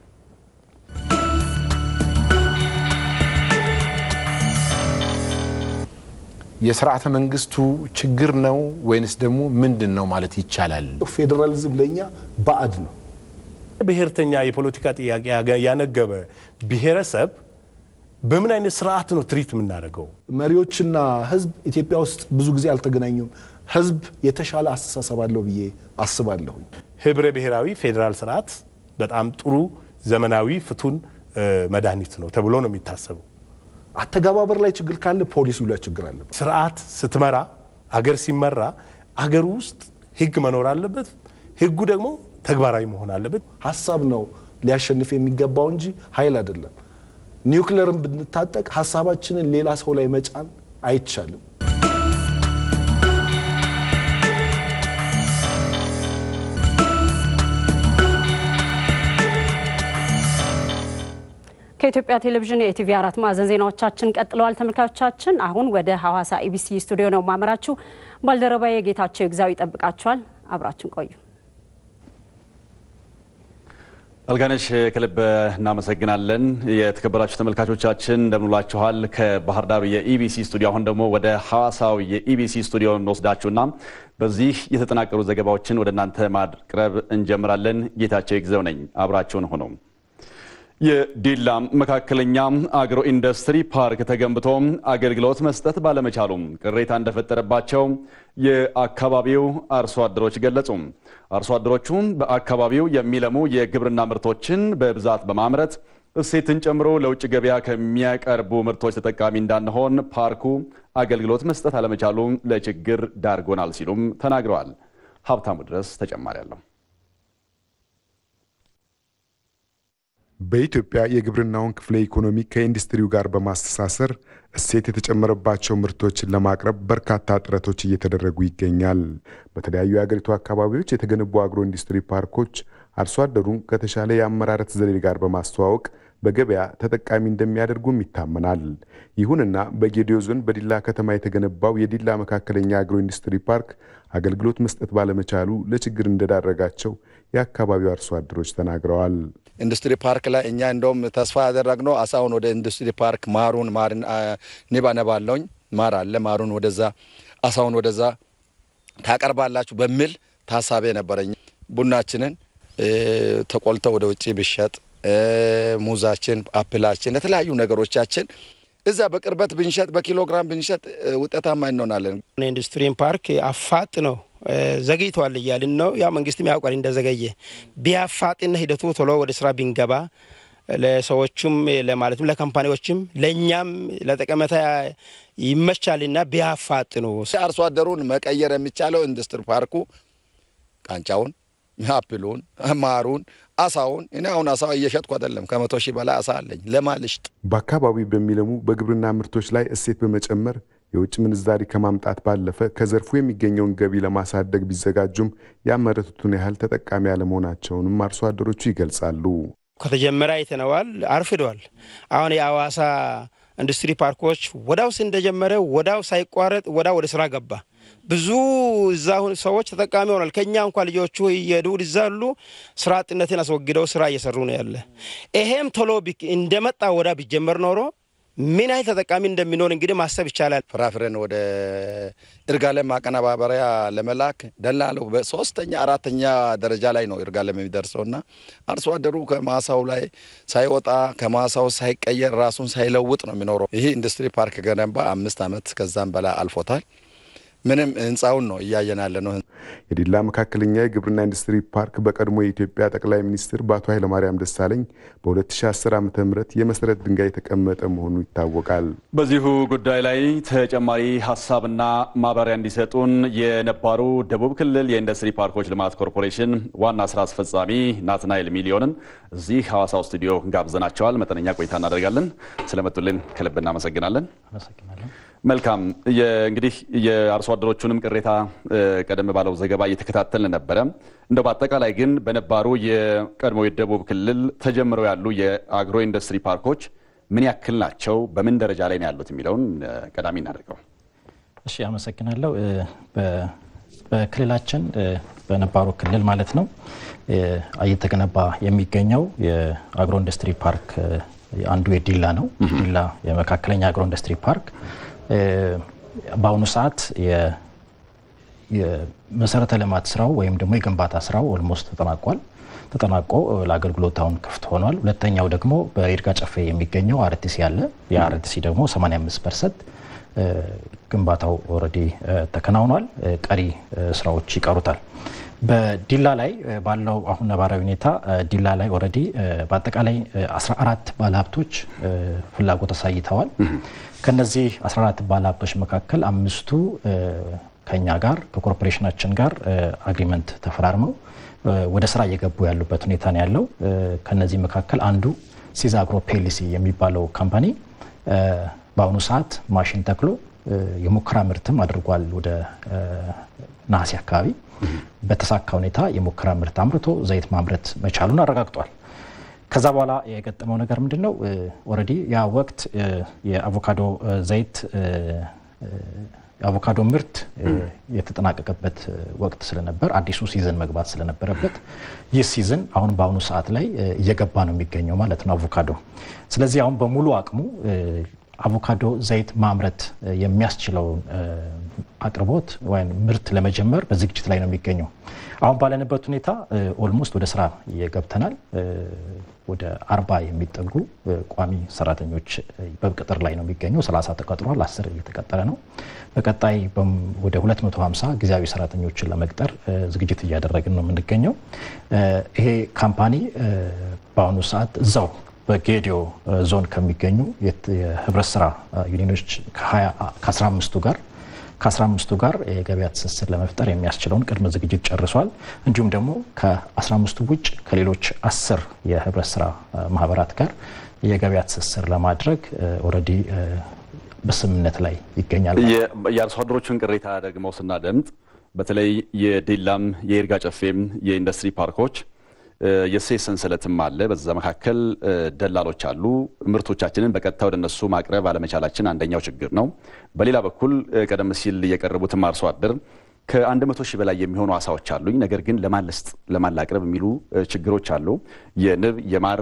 የስርዓተ መንግስቱ ችግር ነው ወይንስ ደግሞ ምንድን ነው ማለት ይቻላል? ፌዴራሊዝም ለኛ ባዕድ ነው። ብሔርተኛ የፖለቲካ ጥያቄ ያነገበ ብሔረሰብ በምን አይነት ስርዓት ነው ትሪት የምናደርገው? መሪዎችና ህዝብ ኢትዮጵያ ውስጥ ብዙ ጊዜ አልተገናኙም። ህዝብ የተሻለ አስተሳሰብ አለው ብዬ አስባለሁ። ህብረ ብሔራዊ ፌዴራል ስርዓት በጣም ጥሩ ዘመናዊ ፍቱን መድኃኒት ነው ተብሎ ነው የሚታሰበው። አተገባበር ላይ ችግር ካለ ፖሊሲው ላይ ችግር አለ። ስርዓት ስትመራ አገር ሲመራ አገር ውስጥ ህግ መኖር አለበት። ህጉ ደግሞ ተግባራዊ መሆን አለበት። ሐሳብ ነው ሊያሸንፍ የሚገባው እንጂ ኃይል አይደለም። ኒውክሌርን ብንታጠቅ ሐሳባችንን ሌላ ሰው ላይ መጫን አይቻልም። ከኢትዮጵያ ቴሌቪዥን የኢቲቪ 4 ማዕዘን ዜናዎቻችን ቀጥለዋል። ተመልካቾቻችን አሁን ወደ ሐዋሳ ኢቢሲ ስቱዲዮ ነው ማመራችሁ። ባልደረባዬ ጌታቸው ይግዛው ይጠብቃችኋል። አብራችን ቆዩ። አልጋነሽ ከልብ እናመሰግናለን። የተከበራችሁ ተመልካቾቻችን እንደምንላችኋል። ከባህር ዳር የኢቢሲ ስቱዲዮ አሁን ደግሞ ወደ ሐዋሳው የኢቢሲ ስቱዲዮ እንወስዳችሁና በዚህ የተጠናቀሩ ዘገባዎችን ወደ እናንተ ማቅረብ እንጀምራለን። ጌታቸው ይግዛው ነኝ። አብራችሁን ሆኖ የዲላ መካከለኛ አግሮ ኢንዱስትሪ ፓርክ ተገንብቶ አገልግሎት መስጠት ባለመቻሉ ቅሬታ እንደፈጠረባቸው የአካባቢው አርሶ አደሮች ገለጹ። አርሶ አደሮቹ በአካባቢው የሚለሙ የግብርና ምርቶችን በብዛት በማምረት እሴትን ጨምሮ ለውጭ ገበያ ከሚያቀርቡ ምርቶች ተጠቃሚ እንዳንሆን ፓርኩ አገልግሎት መስጠት አለመቻሉ ለችግር ዳርጎናል ሲሉም ተናግረዋል። ሀብታሙ ድረስ ተጨማሪ አለው። በኢትዮጵያ የግብርናውን ክፍለ ኢኮኖሚ ከኢንዱስትሪው ጋር በማስተሳሰር እሴት የተጨመረባቸው ምርቶችን ለማቅረብ በርካታ ጥረቶች እየተደረጉ ይገኛል። በተለያዩ የአገሪቱ አካባቢዎች የተገነቡ አግሮ ኢንዱስትሪ ፓርኮች አርሶ አደሩን ከተሻለ የአመራረት ዘዴ ጋር በማስተዋወቅ በገበያ ተጠቃሚ እንደሚያደርጉም ይታመናል። ይሁንና በጌዲዮ ዞን በዲላ ከተማ የተገነባው የዲላ መካከለኛ አግሮ ኢንዱስትሪ ፓርክ አገልግሎት መስጠት ባለመቻሉ ለችግር እንደዳረጋቸው የአካባቢው አርሶ አደሮች ተናግረዋል። ኢንዱስትሪ ፓርክ ላይ እኛ እንደውም ተስፋ ያደረግነው አሳውን ወደ ኢንዱስትሪ ፓርክ ማሩን ነባለውኝ ማር አለ ማሩን ወደዛ አሳውን ወደዛ ታቀርባላችሁ በሚል ታሳቢ ነበረኝ። ቡናችንን ተቆልተው ወደ ውጪ ቢሸጥ ሙዛችን አፕላችን የተለያዩ ነገሮቻችን እዛ በቅርበት ብንሸጥ በኪሎግራም ብንሸጥ ውጤታማ እንሆናለን። ኢንዱስትሪ ፓርክ አፋጥ ነው ዘግይቷል እያልን ነው። ያ መንግስትም ያውቃል እንደዘገየ ቢያፋጥና ሂደቱ ቶሎ ወደ ስራ ቢንገባ ለሰዎችም ለማለትም ለካምፓኒዎችም ለኛም ለጠቀመታ ይመቻልና ቢያፋጥኑ አርሶ አደሩን መቀየር የሚቻለው ኢንዱስትሪ ፓርኩ ቃንጫውን አፕሉን ማሩን አሳውን እኔ አሁን አሳው እየሸጥኩ አይደለም ከ100 ሺህ በላይ አሳ አለኝ ለማልሽጥ በአካባቢው በሚለሙ በግብርና ምርቶች ላይ እሴት በመጨመር የውጭ ምንዛሪ ከማምጣት ባለፈ ከዘርፉ የሚገኘውን ገቢ ለማሳደግ ቢዘጋጁም ያመረቱትን ያህል ተጠቃሚ ያለመሆናቸውንም አርሶ አደሮቹ ይገልጻሉ። ከተጀመረ አይተነዋል፣ አርፍዷል። አሁን የሐዋሳ ኢንዱስትሪ ፓርኮች ወዳው እንደጀመረ ወዳው ሳይቋረጥ ወዳው ወደ ስራ ገባ። ብዙ እዛው ሰዎች ተጠቃሚ ሆነዋል። ከኛ እንኳን ልጆቹ የዱር ይዛሉ ስራ አጥነትን አስወግደው ስራ እየሰሩ ነው ያለ። ይሄም ቶሎ እንደመጣ ወዳ ቢጀመር ኖሮ ምን አይነት ተጠቃሚ እንደሚኖር እንግዲህ ማሰብ ይቻላል። ፍራፍሬን ወደ ይርጋለም ማቀነባበሪያ ለመላክ ደላለው በ3ኛ 4ኛ ደረጃ ላይ ነው ይርጋለም የሚደርሰውና አርሶ አደሩ ከማሳው ላይ ሳይወጣ ከማሳው ሳይቀየር ራሱን ሳይለውጥ ነው የሚኖረው። ይሄ ኢንዱስትሪ ፓርክ ገነባ 5 ዓመት ከዛም በላይ አልፎታል። ምንም ህንጻውን ነው እያየናለ ነው። የዲላ መካከለኛ የግብርና ኢንዱስትሪ ፓርክ በቀድሞ የኢትዮጵያ ጠቅላይ ሚኒስትር በአቶ ኃይለማርያም ደሳለኝ በ2010 ዓ.ም የመሰረት ድንጋይ የተቀመጠ መሆኑ ይታወቃል። በዚሁ ጉዳይ ላይ ተጨማሪ ሀሳብና ማብራሪያ እንዲሰጡን የነባሩ ደቡብ ክልል የኢንዱስትሪ ፓርኮች ልማት ኮርፖሬሽን ዋና ስራ አስፈጻሚ ናትናኤል ሚሊዮንን እዚህ ሐዋሳው ስቱዲዮ ጋብዘናቸዋል። መጠነኛ ቆይታ እናደርጋለን። ስለመጡልን ከልብ እናመሰግናለን። መልካም እንግዲህ የአርሶ አደሮቹንም ቅሬታ ቀደም ባለው ዘገባ እየተከታተልን ነበረ። እንደው በአጠቃላይ ግን በነባሩ የቀድሞ የደቡብ ክልል ተጀምረው ያሉ የአግሮ ኢንዱስትሪ ፓርኮች ምን ያክል ናቸው? በምን ደረጃ ላይ ነው ያሉት የሚለውን ቀዳሚ እናደርገው። እሺ አመሰግናለሁ። በክልላችን በነባሩ ክልል ማለት ነው እየተገነባ የሚገኘው የአግሮ ኢንዱስትሪ ፓርክ አንዱ የዲላ ነው። ዲላ የመካከለኛ አግሮ ኢንዱስትሪ ፓርክ በአሁኑ ሰዓት የመሰረተ ልማት ስራው ወይም ደግሞ የግንባታ ስራው ኦልሞስት ተጠናቆ ለአገልግሎት አሁን ክፍት ሆኗል። ሁለተኛው ደግሞ በይርጋ ጨፌ የሚገኘው አርቲሲ ያለ የአርቲሲ ደግሞ 85% ግንባታው ኦሬዲ ተከናውኗል። ቀሪ ስራዎች ይቀሩታል። በዲላ ላይ ባለው አሁን ነባራዊ ሁኔታ ዲላ ላይ ኦሬዲ በአጠቃላይ 14 ባለሀብቶች ፍላጎት አሳይተዋል። ከነዚህ 14 ባለሀብቶች መካከል 5ቱ ከኛ ጋር ከኮርፖሬሽናችን ጋር አግሪመንት ተፈራርመው ወደ ስራ እየገቡ ያሉበት ሁኔታ ነው ያለው። ከነዚህ መካከል አንዱ ሲዛ አግሮ ፒኤልሲ የሚባለው ካምፓኒ በአሁኑ ሰዓት ማሽን ተክሎ የሙከራ ምርትም አድርጓል። ወደ ነሐሴ አካባቢ በተሳካ ሁኔታ የሙከራ ምርት አምርቶ ዘይት ማምረት መቻሉን አረጋግጧል። ከዛ በኋላ የገጠመው ነገር ምንድነው? ኦልሬዲ ያ ወቅት የአቮካዶ ዘይት የአቮካዶ ምርት የተጠናቀቀበት ወቅት ስለነበር አዲሱ ሲዝን መግባት ስለነበረበት ይህ ሲዝን አሁን በአሁኑ ሰዓት ላይ እየገባ ነው የሚገኘው ማለት ነው አቮካዶ። ስለዚህ አሁን በሙሉ አቅሙ አቮካዶ ዘይት ማምረት የሚያስችለውን አቅርቦት ወይም ምርት ለመጀመር በዝግጅት ላይ ነው የሚገኘው። አሁን ባለንበት ሁኔታ ኦልሞስት ወደ ስራ እየገብተናል። ወደ 40 የሚጠጉ ቋሚ ሰራተኞች በቅጥር ላይ ነው የሚገኘው። 30 ተቀጥሯል፣ 10 እየተቀጠረ ነው። በቀጣይ ወደ 250 ጊዜያዊ ሰራተኞችን ለመቅጠር ዝግጅት እያደረግን ነው የምንገኘው። ይሄ ካምፓኒ በአሁኑ ሰዓት እዛው በጌዲዮ ዞን ከሚገኙ የህብረት ስራ ዩኒዮኖች ከ15ቱ ጋር የገበያ ትስስር ለመፍጠር የሚያስችለውን ቅድመ ዝግጅት ጨርሷል። እንዲሁም ደግሞ ከ15ቱ ውጭ ከሌሎች 10 የህብረት ስራ ማህበራት ጋር የገበያ ትስስር ለማድረግ ኦልሬዲ በስምምነት ላይ ይገኛል። የአርሶ አደሮቹን ቅሬታ ደግሞ ስናደምጥ በተለይ የዲላም የይርጋ ጨፌም የኢንዱስትሪ ፓርኮች የእሴት ሰንሰለትም አለ። በዛ መካከል ደላሎች አሉ። ምርቶቻችንን በቀጥታ ወደ እነሱ ማቅረብ አለመቻላችን አንደኛው ችግር ነው። በሌላ በኩል ቀደም ሲል የቀረቡትም አርሶ አደር ከ100 ሺህ በላይ የሚሆኑ አሳዎች አሉኝ፣ ነገር ግን ለማላቅረብ የሚሉ ችግሮች አሉ። የንብ፣ የማር፣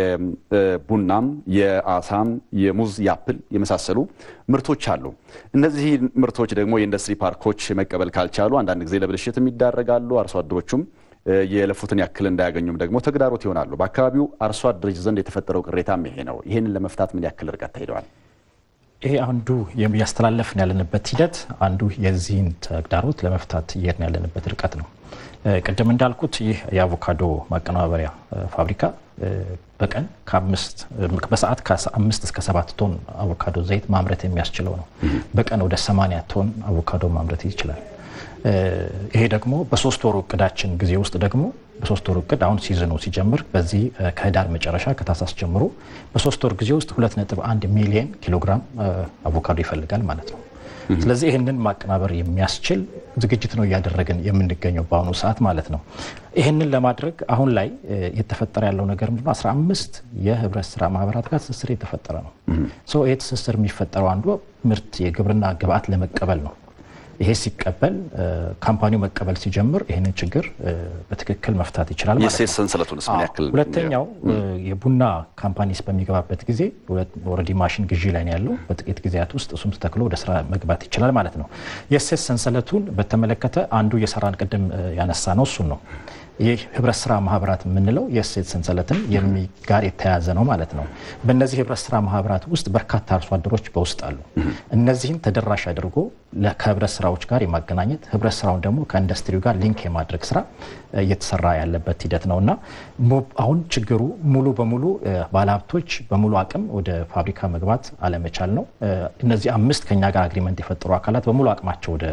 የቡናም፣ የአሳም፣ የሙዝ፣ የአፕል የመሳሰሉ ምርቶች አሉ። እነዚህ ምርቶች ደግሞ የኢንዱስትሪ ፓርኮች መቀበል ካልቻሉ አንዳንድ ጊዜ ለብልሽት ይዳረጋሉ። አርሶ አደሮቹም የለፉትን ያክል እንዳያገኙም ደግሞ ተግዳሮት ይሆናሉ። በአካባቢው አርሶ አደሮች ዘንድ የተፈጠረው ቅሬታም ይሄ ነው። ይሄንን ለመፍታት ምን ያክል ርቀት ተሄደዋል? ይሄ አንዱ የሚያስተላልፍን ያለንበት ሂደት አንዱ የዚህን ተግዳሮት ለመፍታት እየሄድን ያለንበት ርቀት ነው። ቅድም እንዳልኩት ይህ የአቮካዶ ማቀነባበሪያ ፋብሪካ በቀን በሰዓት ከ5 እስከ 7 ቶን አቮካዶ ዘይት ማምረት የሚያስችለው ነው። በቀን ወደ 80 ቶን አቮካዶ ማምረት ይችላል። ይሄ ደግሞ በ3 ወር እቅዳችን ጊዜ ውስጥ ደግሞ በ3 ወር እቅድ አሁን ሲዝኑ ሲጀምር በዚህ ከህዳር መጨረሻ ከታሳስ ጀምሮ በ3 ወር ጊዜ ውስጥ 2.1 ሚሊዮን ኪሎግራም አቮካዶ ይፈልጋል ማለት ነው። ስለዚህ ይህንን ማቀናበር የሚያስችል ዝግጅት ነው እያደረግን የምንገኘው በአሁኑ ሰዓት ማለት ነው። ይህንን ለማድረግ አሁን ላይ የተፈጠረ ያለው ነገር ምንድነው? 15 የህብረት ስራ ማህበራት ጋር ትስስር የተፈጠረ ነው። ይህ ትስስር የሚፈጠረው አንዱ ምርት የግብርና ግብአት ለመቀበል ነው። ይሄ ሲቀበል ካምፓኒው መቀበል ሲጀምር ይሄንን ችግር በትክክል መፍታት ይችላል ማለት ነው። የእሴት ሰንሰለቱንስ ምን ያክል? ሁለተኛው የቡና ካምፓኒስ በሚገባበት ጊዜ ኦልሬዲ ማሽን ግዢ ላይ ነው ያለው። በጥቂት ጊዜያት ውስጥ እሱም ተተክሎ ወደ ስራ መግባት ይችላል ማለት ነው። የእሴት ሰንሰለቱን በተመለከተ አንዱ የሰራን ቅድም ያነሳ ነው እሱን ነው። ይህ ህብረት ስራ ማህበራት የምንለው የእሴት ሰንሰለትን ጋር የተያያዘ ነው ማለት ነው። በእነዚህ ህብረት ስራ ማህበራት ውስጥ በርካታ አርሶ አደሮች በውስጥ አሉ። እነዚህን ተደራሽ አድርጎ ከህብረት ስራዎች ጋር የማገናኘት ህብረት ስራውን ደግሞ ከኢንዱስትሪው ጋር ሊንክ የማድረግ ስራ እየተሰራ ያለበት ሂደት ነውና አሁን ችግሩ ሙሉ በሙሉ ባለሀብቶች በሙሉ አቅም ወደ ፋብሪካ መግባት አለመቻል ነው። እነዚህ 5 ከኛ ጋር አግሪመንት የፈጠሩ አካላት በሙሉ አቅማቸው ወደ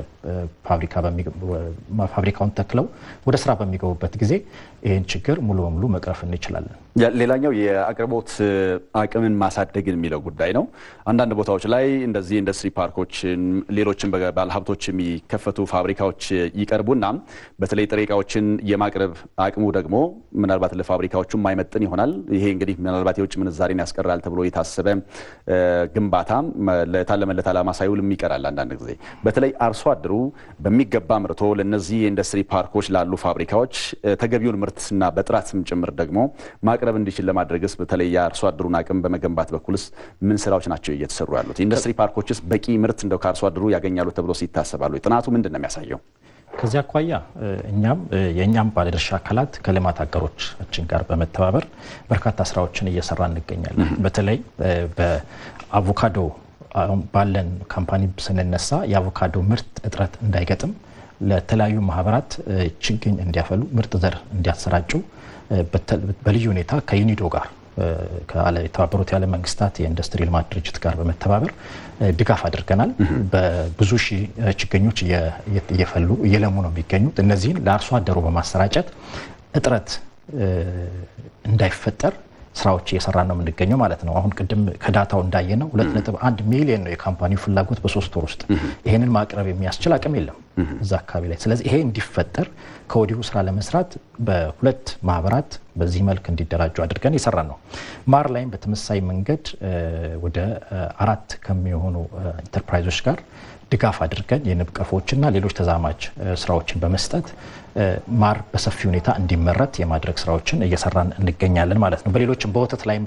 ፋብሪካውን ተክለው ወደ ስራ በሚገቡበት ጊዜ ይህን ችግር ሙሉ በሙሉ መቅረፍ እንችላለን። ሌላኛው የአቅርቦት አቅምን ማሳደግን የሚለው ጉዳይ ነው። አንዳንድ ቦታዎች ላይ እንደዚህ ኢንዱስትሪ ፓርኮችን ሌሎችን ባለሀብቶች የሚከፈቱ ፋብሪካዎች ይቀርቡና በተለይ ጥሬ እቃዎችን የማቅረብ አቅሙ ደግሞ ምናልባት ለፋብሪካዎቹ የማይመጥን ይሆናል። ይሄ እንግዲህ ምናልባት የውጭ ምንዛሬን ያስቀራል ተብሎ የታሰበ ግንባታ ለታለመለት ዓላማ ሳይውልም ይቀራል። አንዳንድ ጊዜ በተለይ አርሶ አደሩ በሚገባ ምርቶ ለነዚህ የኢንዱስትሪ ፓርኮች ላሉ ፋብሪካዎች ተገቢውን ምርትና በጥራትም ጭምር ደግሞ ማቅረብ እንዲችል ለማድረግስ በተለይ የአርሶ አደሩን አቅም በመገንባት በኩልስ ምን ስራዎች ናቸው እየተሰሩ ያሉት? ኢንዱስትሪ ፓርኮችስ በቂ ምርት እንደው ከአርሶ አደሩ ያገኛሉ ተብሎ ሲታሰባሉ? ጥናቱ ምንድን ነው የሚያሳየው? ከዚያ አኳያ የእኛም ባለድርሻ አካላት ከልማት አጋሮቻችን ጋር በመተባበር በርካታ ስራዎችን እየሰራ እንገኛለን። በተለይ በአቮካዶ ባለን ካምፓኒ ስንነሳ የአቮካዶ ምርት እጥረት እንዳይገጥም ለተለያዩ ማህበራት ችግኝ እንዲያፈሉ ምርጥ ዘር እንዲያሰራጩ በልዩ ሁኔታ ከዩኒዶ ጋር የተባበሩት የዓለም መንግስታት የኢንዱስትሪ ልማት ድርጅት ጋር በመተባበር ድጋፍ አድርገናል። በብዙ ሺህ ችግኞች እየፈሉ እየለሙ ነው የሚገኙት። እነዚህን ለአርሶ አደሩ በማሰራጨት እጥረት እንዳይፈጠር ስራዎች እየሰራን ነው የምንገኘው ማለት ነው። አሁን ቅድም ከዳታው እንዳየነው 2.1 ሚሊዮን ነው የካምፓኒው ፍላጎት በ3 ወር ውስጥ ይሄንን ማቅረብ የሚያስችል አቅም የለም እዛ አካባቢ ላይ። ስለዚህ ይሄ እንዲፈጠር ከወዲሁ ስራ ለመስራት በሁለት ማህበራት በዚህ መልክ እንዲደራጁ አድርገን እየሰራን ነው። ማር ላይም በተመሳሳይ መንገድ ወደ 4 ከሚሆኑ ኢንተርፕራይዞች ጋር ድጋፍ አድርገን የንብ ቀፎችና ሌሎች ተዛማጅ ስራዎችን በመስጠት ማር በሰፊ ሁኔታ እንዲመረት የማድረግ ስራዎችን እየሰራን እንገኛለን ማለት ነው። በሌሎችም በወተት ላይም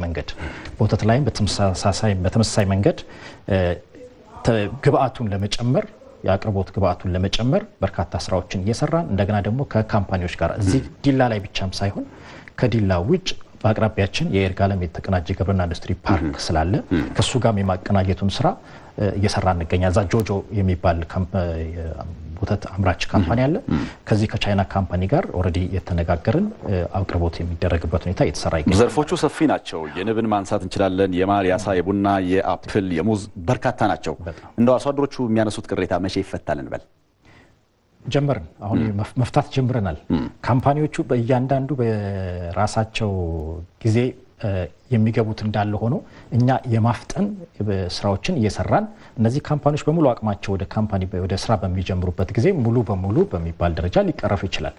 በተመሳሳይ መንገድ ግብአቱን ለመጨመር የአቅርቦት ግብአቱን ለመጨመር በርካታ ስራዎችን እየሰራን እንደገና ደግሞ ከካምፓኒዎች ጋር እዚህ ዲላ ላይ ብቻም ሳይሆን ከዲላ ውጭ በአቅራቢያችን የይርጋለም የተቀናጀ ግብርና ኢንዱስትሪ ፓርክ ስላለ ከሱ ጋር የማቀናጀቱን ስራ እየሰራን እንገኛለን። እዛ ጆጆ የሚባል ወተት አምራች ካምፓኒ አለ። ከዚህ ከቻይና ካምፓኒ ጋር ኦልሬዲ የተነጋገርን አቅርቦት የሚደረግበት ሁኔታ እየተሰራ ይገኛል። ዘርፎቹ ሰፊ ናቸው። የንብን ማንሳት እንችላለን። የማር፣ የአሳ፣ የቡና፣ የአፕል፣ የሙዝ በርካታ ናቸው። እንደው አርሶ አደሮቹ የሚያነሱት ቅሬታ መቼ ይፈታል እንበል? ጀመርን። አሁን መፍታት ጀምረናል። ካምፓኒዎቹ በእያንዳንዱ በራሳቸው ጊዜ የሚገቡት እንዳለ ሆኖ እኛ የማፍጠን ስራዎችን እየሰራን እነዚህ ካምፓኒዎች በሙሉ አቅማቸው ወደ ስራ በሚጀምሩበት ጊዜ ሙሉ በሙሉ በሚባል ደረጃ ሊቀረፍ ይችላል።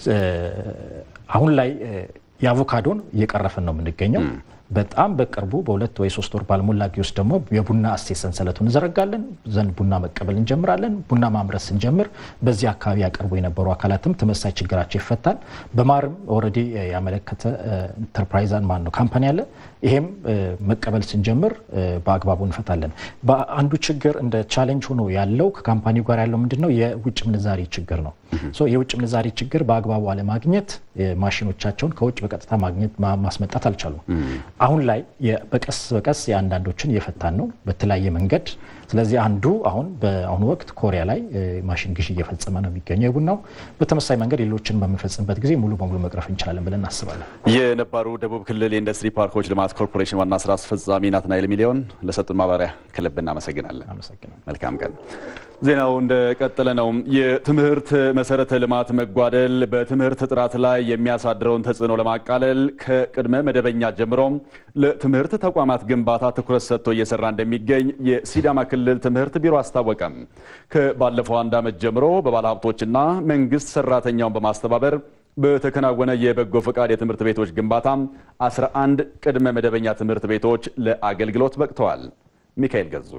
አሁን ላይ የአቮካዶን እየቀረፍን ነው የምንገኘው። በጣም በቅርቡ በ2 ወይ 3 ወር ባልሞላ ጊዜ ውስጥ ደግሞ የቡና እሴት ሰንሰለቱን እንዘረጋለን። ዘንድ ቡና መቀበል እንጀምራለን። ቡና ማምረት ስንጀምር በዚህ አካባቢ ያቀርቡ የነበሩ አካላትም ተመሳሳይ ችግራቸው ይፈታል። በማርም ኦልሬዲ ያመለከተ ኢንተርፕራይዛን ካምፓኒ አለ። ይሄም መቀበል ስንጀምር በአግባቡ እንፈታለን። በአንዱ ችግር እንደ ቻሌንጅ ሆኖ ያለው ከካምፓኒው ጋር ያለው ምንድነው የውጭ ምንዛሪ ችግር ነው። የውጭ ምንዛሪ ችግር በአግባቡ አለማግኘት ማሽኖቻቸውን ከውጭ በቀጥታ ማግኘት ማስመጣት አልቻሉም። አሁን ላይ በቀስ በቀስ የአንዳንዶችን እየፈታን ነው በተለያየ መንገድ። ስለዚህ አሁን በአሁኑ ወቅት ኮሪያ ላይ ማሽን ግዢ እየፈጸመ ነው የሚገኘው የቡናው። በተመሳሳይ መንገድ ሌሎችን በምንፈጽምበት ጊዜ ሙሉ በሙሉ መቅረፍ እንችላለን ብለን እናስባለን። የነባሩ ደቡብ ክልል የኢንዱስትሪ ፓርኮች ልማት ኮርፖሬሽን ዋና ስራ አስፈጻሚ ናትናኤል ሚሊዮን ለሰጡን ማብራሪያ ከልብ እናመሰግናለን። መልካም ቀን። ዜናው እንደቀጠለ ነው። የትምህርት መሰረተ ልማት መጓደል በትምህርት ጥራት ላይ የሚያሳድረውን ተጽዕኖ ለማቃለል ከቅድመ መደበኛ ጀምሮ ለትምህርት ተቋማት ግንባታ ትኩረት ሰጥቶ እየሰራ እንደሚገኝ የሲዳማ ክልል ትምህርት ቢሮ አስታወቀ። ከባለፈው 1 ዓመት ጀምሮ በባለሀብቶችና መንግስት ሰራተኛውን በማስተባበር በተከናወነ የበጎ ፈቃድ የትምህርት ቤቶች ግንባታ 11 ቅድመ መደበኛ ትምህርት ቤቶች ለአገልግሎት በቅተዋል። ሚካኤል ገዙ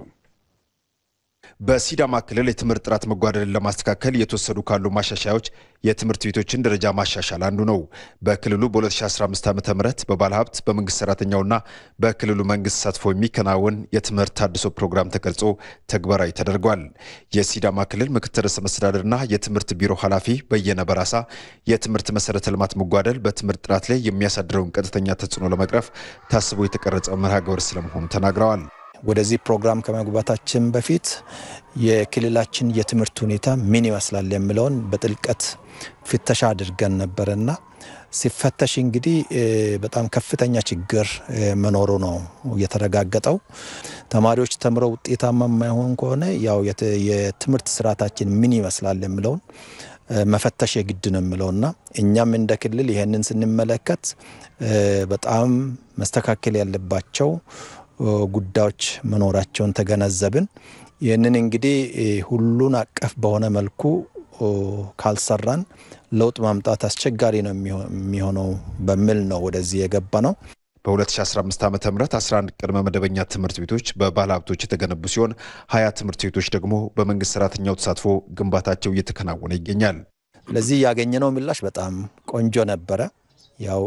በሲዳማ ክልል የትምህርት ጥራት መጓደልን ለማስተካከል እየተወሰዱ ካሉ ማሻሻያዎች የትምህርት ቤቶችን ደረጃ ማሻሻል አንዱ ነው። በክልሉ በ2015 ዓ.ም በባለሀብት በመንግስት ሰራተኛውና በክልሉ መንግስት ተሳትፎ የሚከናወን የትምህርት ታድሶ ፕሮግራም ተቀርጾ ተግባራዊ ተደርጓል። የሲዳማ ክልል ምክትል ርዕሰ መስተዳድርና የትምህርት ቢሮ ኃላፊ በየነ በራሳ የትምህርት መሰረተ ልማት መጓደል በትምህርት ጥራት ላይ የሚያሳድረውን ቀጥተኛ ተጽዕኖ ለመቅረፍ ታስቦ የተቀረጸ መርሃ ግብር ስለመሆኑ ተናግረዋል። ወደዚህ ፕሮግራም ከመግባታችን በፊት የክልላችን የትምህርት ሁኔታ ምን ይመስላል የሚለውን በጥልቀት ፍተሻ አድርገን ነበርና ሲፈተሽ እንግዲህ በጣም ከፍተኛ ችግር መኖሩ ነው የተረጋገጠው። ተማሪዎች ተምረው ውጤታማ የማይሆን ከሆነ ያው የትምህርት ስርዓታችን ምን ይመስላል የሚለውን መፈተሽ የግድ ነው የሚለውና እኛም እንደ ክልል ይሄንን ስንመለከት በጣም መስተካከል ያለባቸው ጉዳዮች መኖራቸውን ተገነዘብን። ይህንን እንግዲህ ሁሉን አቀፍ በሆነ መልኩ ካልሰራን ለውጥ ማምጣት አስቸጋሪ ነው የሚሆነው በሚል ነው ወደዚህ የገባ ነው። በ2015 ዓ.ም 11 ቅድመ መደበኛ ትምህርት ቤቶች በባለ ሀብቶች የተገነቡ ሲሆን 20 ትምህርት ቤቶች ደግሞ በመንግስት ሰራተኛው ተሳትፎ ግንባታቸው እየተከናወነ ይገኛል። ለዚህ ያገኘነው ምላሽ በጣም ቆንጆ ነበረ። ያው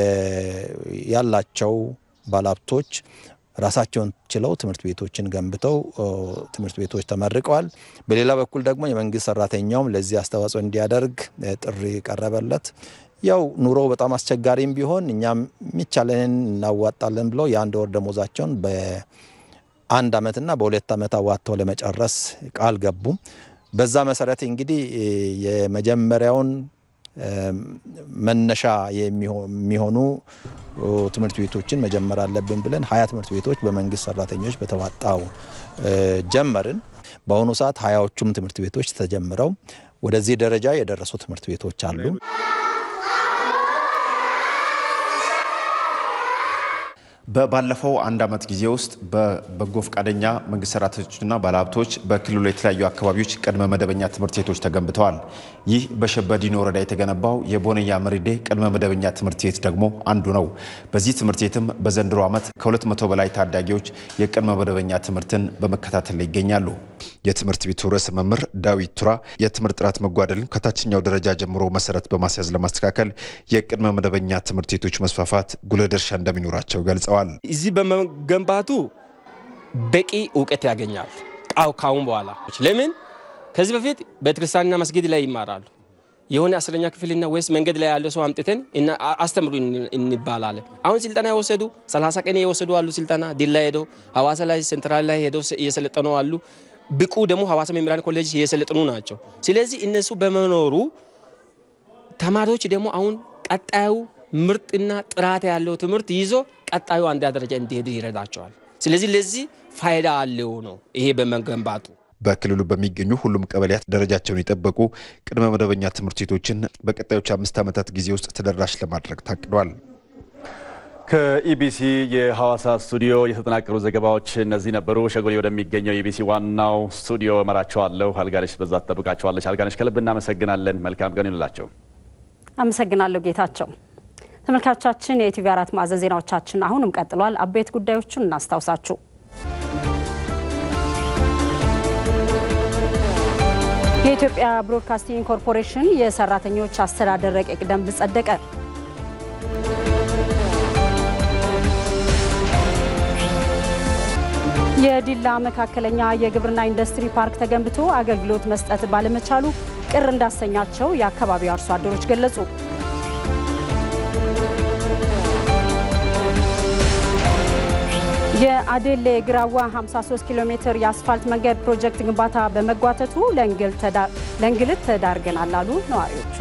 ያላቸው ባለሀብቶች ራሳቸውን ችለው ትምህርት ቤቶችን ገንብተው ትምህርት ቤቶች ተመርቀዋል። በሌላ በኩል ደግሞ የመንግስት ሰራተኛውም ለዚህ አስተዋጽኦ እንዲያደርግ ጥሪ ቀረበለት። ያው ኑሮ በጣም አስቸጋሪም ቢሆን እኛም የሚቻለንን እናዋጣለን ብለው የ1 ወር ደሞዛቸውን በ1 ዓመትና በ2 ዓመት አዋጥተው ለመጨረስ ቃል ገቡ። በዛ መሰረት እንግዲህ የመጀመሪያውን መነሻ የሚሆኑ ትምህርት ቤቶችን መጀመር አለብን ብለን 20 ትምህርት ቤቶች በመንግስት ሰራተኞች በተዋጣው ጀመርን። በአሁኑ ሰዓት 20ዎቹም ትምህርት ቤቶች ተጀምረው ወደዚህ ደረጃ የደረሱ ትምህርት ቤቶች አሉ። ባለፈው አንድ ዓመት ጊዜ ውስጥ በበጎ ፈቃደኛ መንግስት ሰራተኞችና ባለሀብቶች በክልሉ የተለያዩ አካባቢዎች ቅድመ መደበኛ ትምህርት ቤቶች ተገንብተዋል። ይህ በሸበዲኖ ወረዳ የተገነባው የቦነያ መሪዴ ቅድመ መደበኛ ትምህርት ቤት ደግሞ አንዱ ነው። በዚህ ትምህርት ቤትም በዘንድሮ ዓመት ከ200 በላይ ታዳጊዎች የቅድመ መደበኛ ትምህርትን በመከታተል ላይ ይገኛሉ። የትምህርት ቤቱ ርዕሰ መምህር ዳዊት ቱራ የትምህርት ጥራት መጓደልን ከታችኛው ደረጃ ጀምሮ መሰረት በማስያዝ ለማስተካከል የቅድመ መደበኛ ትምህርት ቤቶች መስፋፋት ጉልህ ድርሻ እንደሚኖራቸው ገልጸዋል። እዚህ በመገንባቱ በቂ እውቀት ያገኛል ካሁን በኋላ። ለምን ከዚህ በፊት ቤተክርስቲያንና መስጊድ ላይ ይማራሉ። የሆነ 10ኛ ክፍልና ወይስ መንገድ ላይ ያለ ሰው አምጥተን እና አስተምሩ እንባላለን። አሁን ስልጠና የወሰዱ 30 ቀን የወሰዱ አሉ። ስልጠና ዲላ ሄደው ሐዋሳ ላይ ሴንትራል ላይ ሄደው እየሰለጠኑ አሉ። ብቁ ደግሞ ሐዋሳ መምህራን ኮሌጅ እየሰለጠኑ ናቸው። ስለዚህ እነሱ በመኖሩ ተማሪዎች ደግሞ አሁን ቀጣዩ ምርጥና ጥራት ያለው ትምህርት ይዞ ቀጣዩ አንድ ደረጃ እንዲሄዱ ይረዳቸዋል። ስለዚህ ለዚህ ፋይዳ አለው ነው ይሄ በመገንባቱ። በክልሉ በሚገኙ ሁሉም ቀበሌያት ደረጃቸውን የጠበቁ ቅድመ መደበኛ ትምህርት ቤቶችን በቀጣዮች 5 ዓመታት ጊዜ ውስጥ ተደራሽ ለማድረግ ታቅዷል። ከኢቢሲ የሐዋሳ ስቱዲዮ የተጠናቀሩ ዘገባዎች እነዚህ ነበሩ። ሸጎሌ ወደሚገኘው ኢቢሲ ዋናው ስቱዲዮ እመራቸዋለሁ። አልጋነሽ በዛ ተጠብቃቸዋለች። አልጋነሽ ከልብ እናመሰግናለን። መልካም ቀን ይሁንላችሁ። አመሰግናለሁ ጌታቸው። ተመልካቾቻችን የኢቲቪ 4 ማዕዘን ዜናዎቻችን አሁንም ቀጥሏል። አበይት ጉዳዮችን እናስታውሳችሁ። የኢትዮጵያ ብሮድካስቲንግ ኮርፖሬሽን የሰራተኞች አስተዳደር ረቂቅ ደንብ ጸደቀ። የዲላ መካከለኛ የግብርና ኢንዱስትሪ ፓርክ ተገንብቶ አገልግሎት መስጠት ባለመቻሉ ቅር እንዳሰኛቸው የአካባቢው አርሶ አደሮች ገለጹ። የአዴሌ ግራዋ 53 ኪሎ ሜትር የአስፋልት መንገድ ፕሮጀክት ግንባታ በመጓተቱ ለእንግልት ተዳርገናል አሉ ነዋሪዎቹ።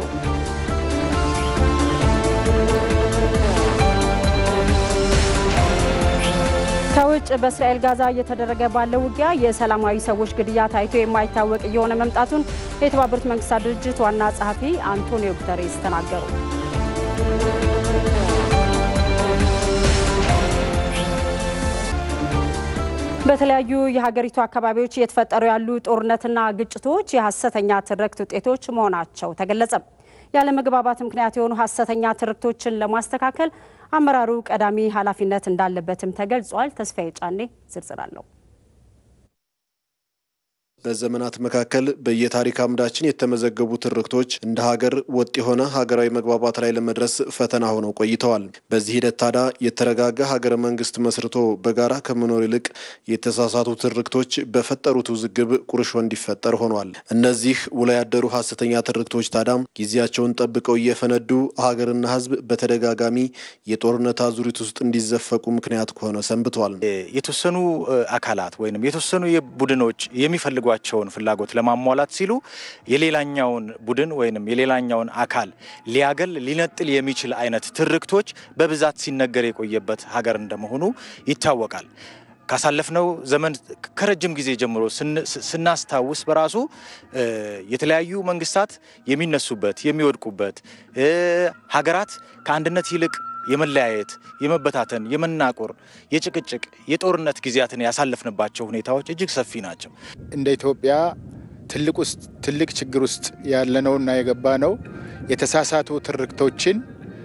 ከውጭ በእስራኤል ጋዛ እየተደረገ ባለው ውጊያ የሰላማዊ ሰዎች ግድያ ታይቶ የማይታወቅ እየሆነ መምጣቱን የተባበሩት መንግስታት ድርጅት ዋና ጸሐፊ አንቶኒዮ ጉተሬስ ተናገሩ። በተለያዩ የሀገሪቱ አካባቢዎች እየተፈጠሩ ያሉ ጦርነትና ግጭቶች የሐሰተኛ ትርክት ውጤቶች መሆናቸው ተገለጸ። ያለመግባባት ምክንያት የሆኑ ሐሰተኛ ትርክቶችን ለማስተካከል አመራሩ ቀዳሚ ኃላፊነት እንዳለበትም ተገልጿል። ተስፋዬ ጫኔ ዝርዝር አለው። በዘመናት መካከል በየታሪክ አምዳችን የተመዘገቡ ትርክቶች እንደ ሀገር ወጥ የሆነ ሀገራዊ መግባባት ላይ ለመድረስ ፈተና ሆነው ቆይተዋል። በዚህ ሂደት ታዲያ የተረጋጋ ሀገረ መንግስት መስርቶ በጋራ ከመኖር ይልቅ የተሳሳቱ ትርክቶች በፈጠሩት ውዝግብ ቁርሾ እንዲፈጠር ሆኗል። እነዚህ ውሎ ያደሩ ሐሰተኛ ትርክቶች ታዲያ ጊዜያቸውን ጠብቀው እየፈነዱ ሀገርና ሕዝብ በተደጋጋሚ የጦርነት አዙሪት ውስጥ እንዲዘፈቁ ምክንያት ሆነው ሰንብተዋል። የተወሰኑ አካላት ወይንም የተወሰኑ የቡድኖች የሚፈልጉ ቸውን ፍላጎት ለማሟላት ሲሉ የሌላኛውን ቡድን ወይንም የሌላኛውን አካል ሊያገል ሊነጥል የሚችል አይነት ትርክቶች በብዛት ሲነገር የቆየበት ሀገር እንደመሆኑ ይታወቃል። ካሳለፍነው ዘመን ከረጅም ጊዜ ጀምሮ ስናስታውስ በራሱ የተለያዩ መንግስታት የሚነሱበት የሚወድቁበት ሀገራት ከአንድነት ይልቅ የመለያየት የመበታተን የመናቆር የጭቅጭቅ የጦርነት ጊዜያትን ያሳለፍንባቸው ሁኔታዎች እጅግ ሰፊ ናቸው። እንደ ኢትዮጵያ ትልቅ ችግር ውስጥ ያለነውና የገባ ነው የተሳሳቱ ትርክቶችን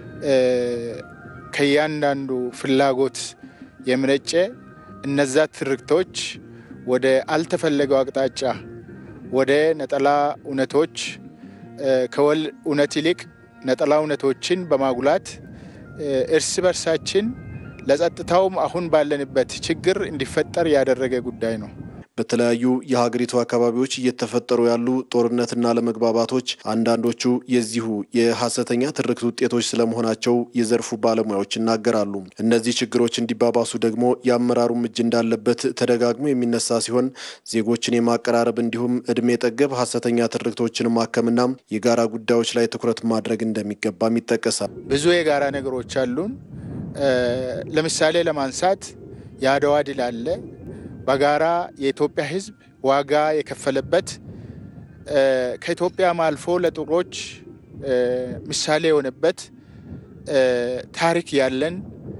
ከያንዳንዱ ፍላጎት የመነጨ እነዛ ትርክቶች ወደ አልተፈለገው አቅጣጫ ወደ ነጠላ እውነቶች ከወል እውነት ይልቅ ነጠላ እውነቶችን በማጉላት እርስ በርሳችን ለጸጥታውም አሁን ባለንበት ችግር እንዲፈጠር ያደረገ ጉዳይ ነው። በተለያዩ የሀገሪቱ አካባቢዎች እየተፈጠሩ ያሉ ጦርነትና ለመግባባቶች አንዳንዶቹ የዚሁ የሐሰተኛ ትርክት ውጤቶች ስለመሆናቸው የዘርፉ ባለሙያዎች ይናገራሉ። እነዚህ ችግሮች እንዲባባሱ ደግሞ የአመራሩም እጅ እንዳለበት ተደጋግሞ የሚነሳ ሲሆን ዜጎችን የማቀራረብ እንዲሁም እድሜ ጠገብ ሐሰተኛ ትርክቶችን ማከምና የጋራ ጉዳዮች ላይ ትኩረት ማድረግ እንደሚገባም ይጠቀሳል። ብዙ የጋራ ነገሮች አሉን። ለምሳሌ ለማንሳት የአድዋ ድል አለ። በጋራ የኢትዮጵያ ሕዝብ ዋጋ የከፈለበት ከኢትዮጵያም አልፎ ለጥቁሮች ምሳሌ የሆነበት ታሪክ ያለን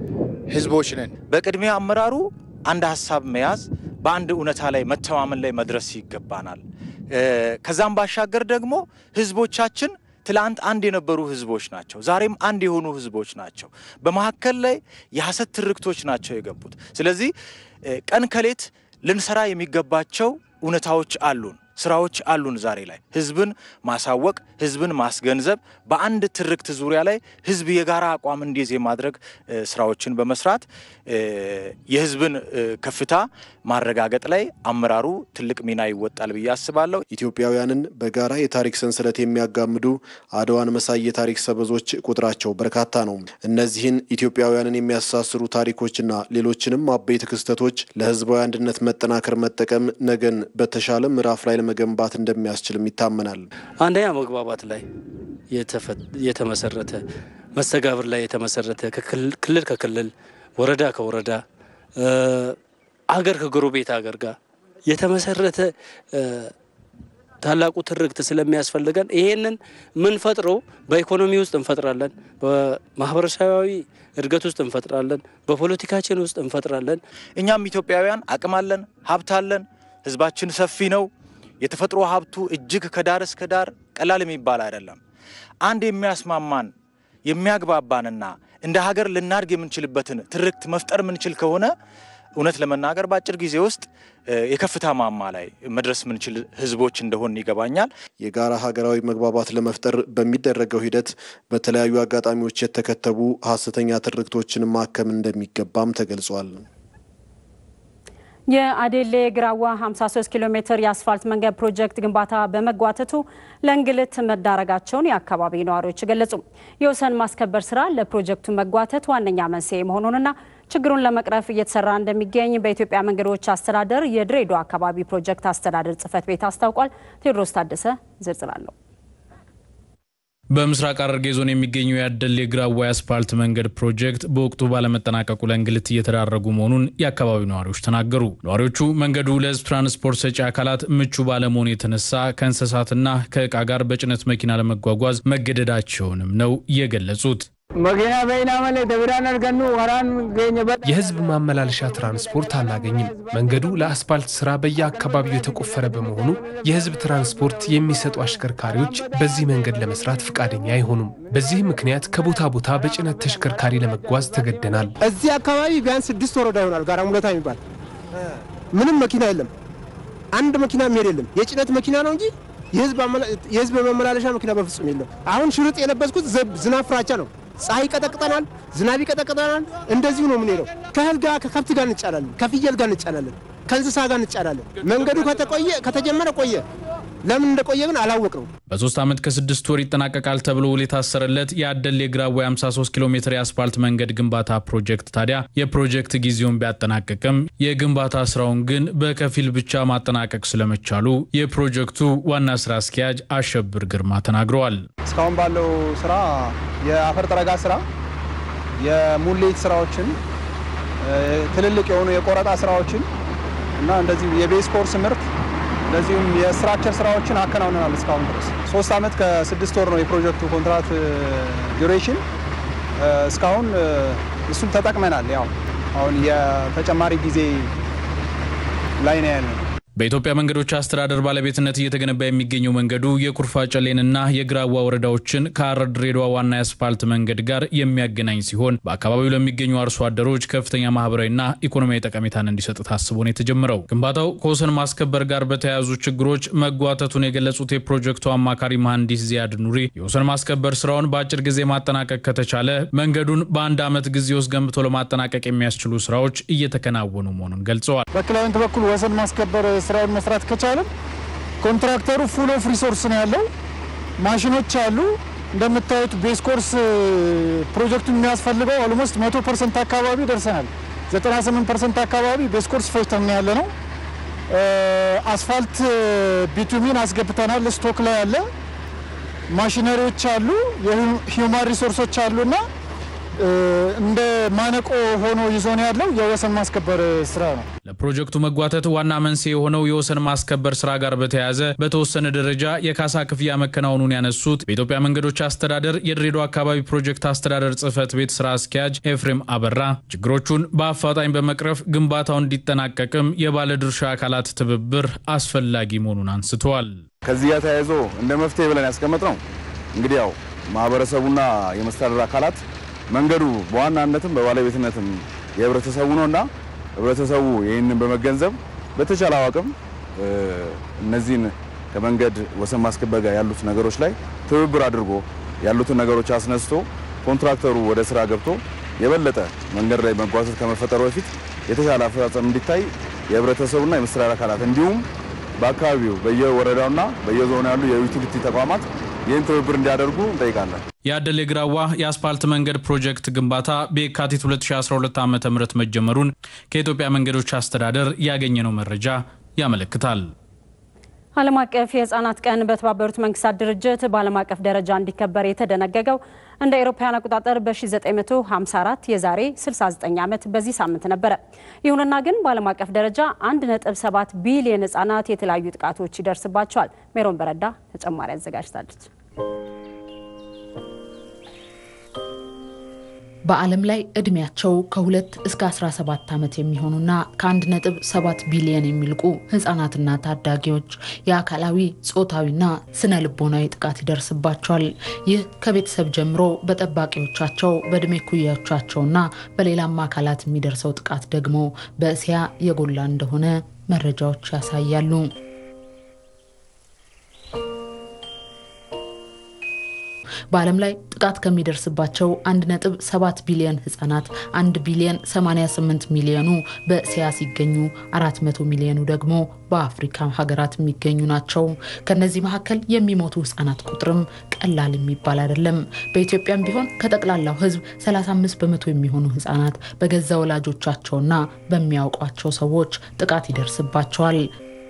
ህዝቦች ነን። በቅድሚያ አመራሩ አንድ ሀሳብ መያዝ በአንድ እውነታ ላይ መተማመን ላይ መድረስ ይገባናል። ከዛም ባሻገር ደግሞ ህዝቦቻችን ትላንት አንድ የነበሩ ህዝቦች ናቸው። ዛሬም አንድ የሆኑ ህዝቦች ናቸው። በመሐከል ላይ የሐሰት ትርክቶች ናቸው የገቡት። ስለዚህ ቀን ከሌት ልንሰራ የሚገባቸው እውነታዎች አሉን፣ ስራዎች አሉን። ዛሬ ላይ ህዝብን ማሳወቅ፣ ህዝብን ማስገንዘብ፣ በአንድ ትርክት ዙሪያ ላይ ህዝብ የጋራ አቋም እንዲይዝ የማድረግ ስራዎችን በመስራት የህዝብን ከፍታ ማረጋገጥ ላይ አመራሩ ትልቅ ሚና ይወጣል ብዬ አስባለሁ። ኢትዮጵያውያንን በጋራ የታሪክ ሰንሰለት የሚያጋምዱ አድዋን መሳይ የታሪክ ሰበዞች ቁጥራቸው በርካታ ነው። እነዚህን ኢትዮጵያውያንን የሚያሳስሩ ታሪኮችና ሌሎችንም አበይት ክስተቶች ለህዝባዊ አንድነት መጠናከር መጠቀም ነገን በተሻለ ምዕራፍ ላይ ለመገንባት እንደሚያስችልም ይታመናል። አንደኛ መግባባት ላይ የተመሰረተ መስተጋብር ላይ የተመሰረተ ክልል ከክልል ወረዳ ከወረዳ አገር ከጎረቤት አገር ጋር የተመሰረተ ታላቁ ትርክት ስለሚያስፈልገን ይሄንን ምን ፈጥረው በኢኮኖሚ ውስጥ እንፈጥራለን፣ በማህበረሰባዊ እድገት ውስጥ እንፈጥራለን፣ በፖለቲካችን ውስጥ እንፈጥራለን። እኛም ኢትዮጵያውያን አቅም አለን፣ ሀብት አለን፣ ህዝባችን ሰፊ ነው። የተፈጥሮ ሀብቱ እጅግ ከዳር እስከ ዳር ቀላል የሚባል አይደለም። አንድ የሚያስማማን የሚያግባባንና እንደ ሀገር ልናድግ የምንችልበትን ትርክት መፍጠር የምንችል ከሆነ እውነት ለመናገር በአጭር ጊዜ ውስጥ የከፍታ ማማ ላይ መድረስ የምንችል ህዝቦች እንደሆን ይገባኛል። የጋራ ሀገራዊ መግባባት ለመፍጠር በሚደረገው ሂደት በተለያዩ አጋጣሚዎች የተከተቡ ሐሰተኛ ትርክቶችን ማከም እንደሚገባም ተገልጿል። የአዴሌ ግራዋ 53 ኪሎ ሜትር የአስፋልት መንገድ ፕሮጀክት ግንባታ በመጓተቱ ለእንግልት መዳረጋቸውን የአካባቢ ነዋሪዎች ገለጹ። የወሰን ማስከበር ስራ ለፕሮጀክቱ መጓተት ዋነኛ መንስኤ መሆኑንና ችግሩን ለመቅረፍ እየተሰራ እንደሚገኝ በኢትዮጵያ መንገዶች አስተዳደር የድሬዳዋ አካባቢ ፕሮጀክት አስተዳደር ጽሕፈት ቤት አስታውቋል። ቴዎድሮስ ታደሰ ዝርዝር አለው። በምስራቅ ሐረርጌ ዞን የሚገኘው የአዴሌ ግራዋ የአስፋልት መንገድ ፕሮጀክት በወቅቱ ባለመጠናቀቁ ለእንግልት እየተዳረጉ መሆኑን የአካባቢው ነዋሪዎች ተናገሩ። ነዋሪዎቹ መንገዱ ለህዝብ ትራንስፖርት ሰጪ አካላት ምቹ ባለመሆኑ የተነሳ ከእንስሳትና ከእቃ ጋር በጭነት መኪና ለመጓጓዝ መገደዳቸውንም ነው የገለጹት። መኪና በይና ማለት ደብራን አርገኑ ወራን ገኘበት የህዝብ ማመላለሻ ትራንስፖርት አናገኝም። መንገዱ ለአስፋልት ስራ በየአካባቢው የተቆፈረ በመሆኑ የህዝብ ትራንስፖርት የሚሰጡ አሽከርካሪዎች በዚህ መንገድ ለመስራት ፍቃደኛ አይሆኑም። በዚህ ምክንያት ከቦታ ቦታ በጭነት ተሽከርካሪ ለመጓዝ ተገደናል። እዚህ አካባቢ ቢያንስ 6 ወረዳ ይሆናል ጋራ ሙለታ የሚባል ምንም መኪና የለም። አንድ መኪና የሚሄድ የለም። የጭነት መኪና ነው እንጂ የህዝብ ማመላለሻ መኪና በፍጹም የለም። አሁን ሽርጥ የለበስኩት ዝናብ ፍራቻ ነው። ፀሐይ ቀጠቅጠናል፣ ዝናብ ይቀጠቅጠናል። እንደዚሁ ነው የምንሄደው። ከእህል ጋር ከከብት ጋር እንጫላለን፣ ከፍየል ጋር እንጫላለን፣ ከእንስሳ ጋር እንጫላለን። መንገዱ ከተጀመረ ቆየ። ለምን እንደቆየ ግን አላወቅነው። በ3 ዓመት ከ6 ወር ይጠናቀቃል ተብሎ የታሰረለት የአዴሌ ግራዋ 53 ኪሎ ሜትር የአስፋልት መንገድ ግንባታ ፕሮጀክት ታዲያ የፕሮጀክት ጊዜውን ቢያጠናቀቅም የግንባታ ስራውን ግን በከፊል ብቻ ማጠናቀቅ ስለመቻሉ የፕሮጀክቱ ዋና ስራ አስኪያጅ አሸብር ግርማ ተናግረዋል። እስካሁን ባለው ስራ የአፈር ጠረጋ ስራ፣ የሙሌት ስራዎችን፣ ትልልቅ የሆኑ የቆረጣ ስራዎችን እና እንደዚህ የቤዝ ኮርስ ምርት ለዚህም የስትራክቸር ስራዎችን አከናውነናል። እስካሁን ድረስ 3 ዓመት ከ6 ወር ነው የፕሮጀክቱ ኮንትራክት ዱሬሽን። እስካሁን እሱን ተጠቅመናል። ያው አሁን የተጨማሪ ጊዜ ላይ ነው ያለው። በኢትዮጵያ መንገዶች አስተዳደር ባለቤትነት እየተገነባ የሚገኘው መንገዱ የኩርፋ ጨሌንና የግራዋ ወረዳዎችን ከሐረር ድሬዳዋ ዋና የአስፋልት መንገድ ጋር የሚያገናኝ ሲሆን በአካባቢው ለሚገኙ አርሶ አደሮች ከፍተኛ ማህበራዊና ኢኮኖሚያዊ ጠቀሜታን እንዲሰጥ ታስቦ ነው የተጀመረው። ግንባታው ከወሰን ማስከበር ጋር በተያያዙ ችግሮች መጓተቱን የገለጹት የፕሮጀክቱ አማካሪ መሐንዲስ ዚያድ ኑሪ የወሰን ማስከበር ስራውን በአጭር ጊዜ ማጠናቀቅ ከተቻለ መንገዱን በ1 ዓመት ጊዜ ውስጥ ገንብቶ ለማጠናቀቅ የሚያስችሉ ስራዎች እየተከናወኑ መሆኑን ገልጸዋል። በክላይንት በኩል ወሰን ማስከበር ስራውን መስራት ከቻለ ኮንትራክተሩ ፉል ኦፍ ሪሶርስ ነው ያለው። ማሽኖች አሉ። እንደምታዩት ቤዝ ኮርስ ፕሮጀክቱ የሚያስፈልገው ኦልሞስት 100% አካባቢ ደርሰናል። 98% አካባቢ ቤዝ ኮርስ ፈጅተን ያለ ነው። አስፋልት ቢቱሚን አስገብተናል። ስቶክ ላይ ያለ ማሽነሪዎች አሉ፣ የሂውማን ሪሶርሶች አሉና እንደ ማነቆ ሆኖ ይዞ ነው ያለው የወሰን ማስከበር ስራ ነው። ለፕሮጀክቱ መጓተት ዋና መንስኤ የሆነው የወሰን ማስከበር ስራ ጋር በተያያዘ በተወሰነ ደረጃ የካሳ ክፍያ መከናወኑን ያነሱት በኢትዮጵያ መንገዶች አስተዳደር የድሬዳዋ አካባቢ ፕሮጀክት አስተዳደር ጽህፈት ቤት ስራ አስኪያጅ ኤፍሬም አበራ ችግሮቹን በአፋጣኝ በመቅረፍ ግንባታው እንዲጠናቀቅም የባለድርሻ አካላት ትብብር አስፈላጊ መሆኑን አንስተዋል። ከዚህ ጋር ተያይዞ እንደ መፍትሄ ብለን ያስቀመጥነው እንግዲህ ያው ማህበረሰቡና የመስተዳድር አካላት መንገዱ በዋናነትም በባለቤትነትም የህብረተሰቡ ነውና ህብረተሰቡ ይህንን በመገንዘብ በተቻለ አቅም እነዚህን ከመንገድ ወሰን ማስከበር ጋር ያሉት ነገሮች ላይ ትብብር አድርጎ ያሉትን ነገሮች አስነስቶ ኮንትራክተሩ ወደ ስራ ገብቶ የበለጠ መንገድ ላይ መጓተት ከመፈጠሩ በፊት የተሻለ አፈጻጸም እንዲታይ የህብረተሰቡና የመስተዳድር አካላት እንዲሁም በአካባቢው በየወረዳውና በየዞኑ ያሉ የዩቲሊቲ ተቋማት ይህን ትብብር እንዲያደርጉ እንጠይቃለን። የአደሌ ግራዋ የአስፓልት መንገድ ፕሮጀክት ግንባታ በየካቲት 2012 ዓ.ም መጀመሩን ከኢትዮጵያ መንገዶች አስተዳደር ያገኘነው መረጃ ያመለክታል። ዓለም አቀፍ የህፃናት ቀን በተባበሩት መንግስታት ድርጅት በዓለም አቀፍ ደረጃ እንዲከበር የተደነገገው እንደ አውሮፓውያን አቆጣጠር በ1954 የዛሬ 69 ዓመት በዚህ ሳምንት ነበር። ይሁንና ግን በዓለም አቀፍ ደረጃ 1.7 ቢሊዮን ህፃናት የተለያዩ ጥቃቶች ይደርስባቸዋል። ሜሮን በረዳ ተጨማሪ አዘጋጅታለች። በዓለም ላይ እድሜያቸው ከ2 እስከ 17 ዓመት የሚሆኑና ከ1.7 ቢሊዮን የሚልቁ ህፃናትና ታዳጊዎች የአካላዊ ጾታዊና ስነ ልቦናዊ ጥቃት ይደርስባቸዋል። ይህ ከቤተሰብ ጀምሮ በጠባቂዎቻቸው በእድሜ ኩያዎቻቸውና በሌላም አካላት የሚደርሰው ጥቃት ደግሞ በእስያ የጎላ እንደሆነ መረጃዎች ያሳያሉ። በዓለም ላይ ጥቃት ከሚደርስባቸው 1.7 ቢሊዮን ህፃናት 1 ቢሊዮን 88 ሚሊዮኑ በእስያ ሲገኙ 400 ሚሊዮኑ ደግሞ በአፍሪካ ሀገራት የሚገኙ ናቸው። ከነዚህ መካከል የሚሞቱ ህፃናት ቁጥርም ቀላል የሚባል አይደለም። በኢትዮጵያም ቢሆን ከጠቅላላው ህዝብ 35% የሚሆኑ ህፃናት በገዛ ወላጆቻቸውና በሚያውቋቸው ሰዎች ጥቃት ይደርስባቸዋል።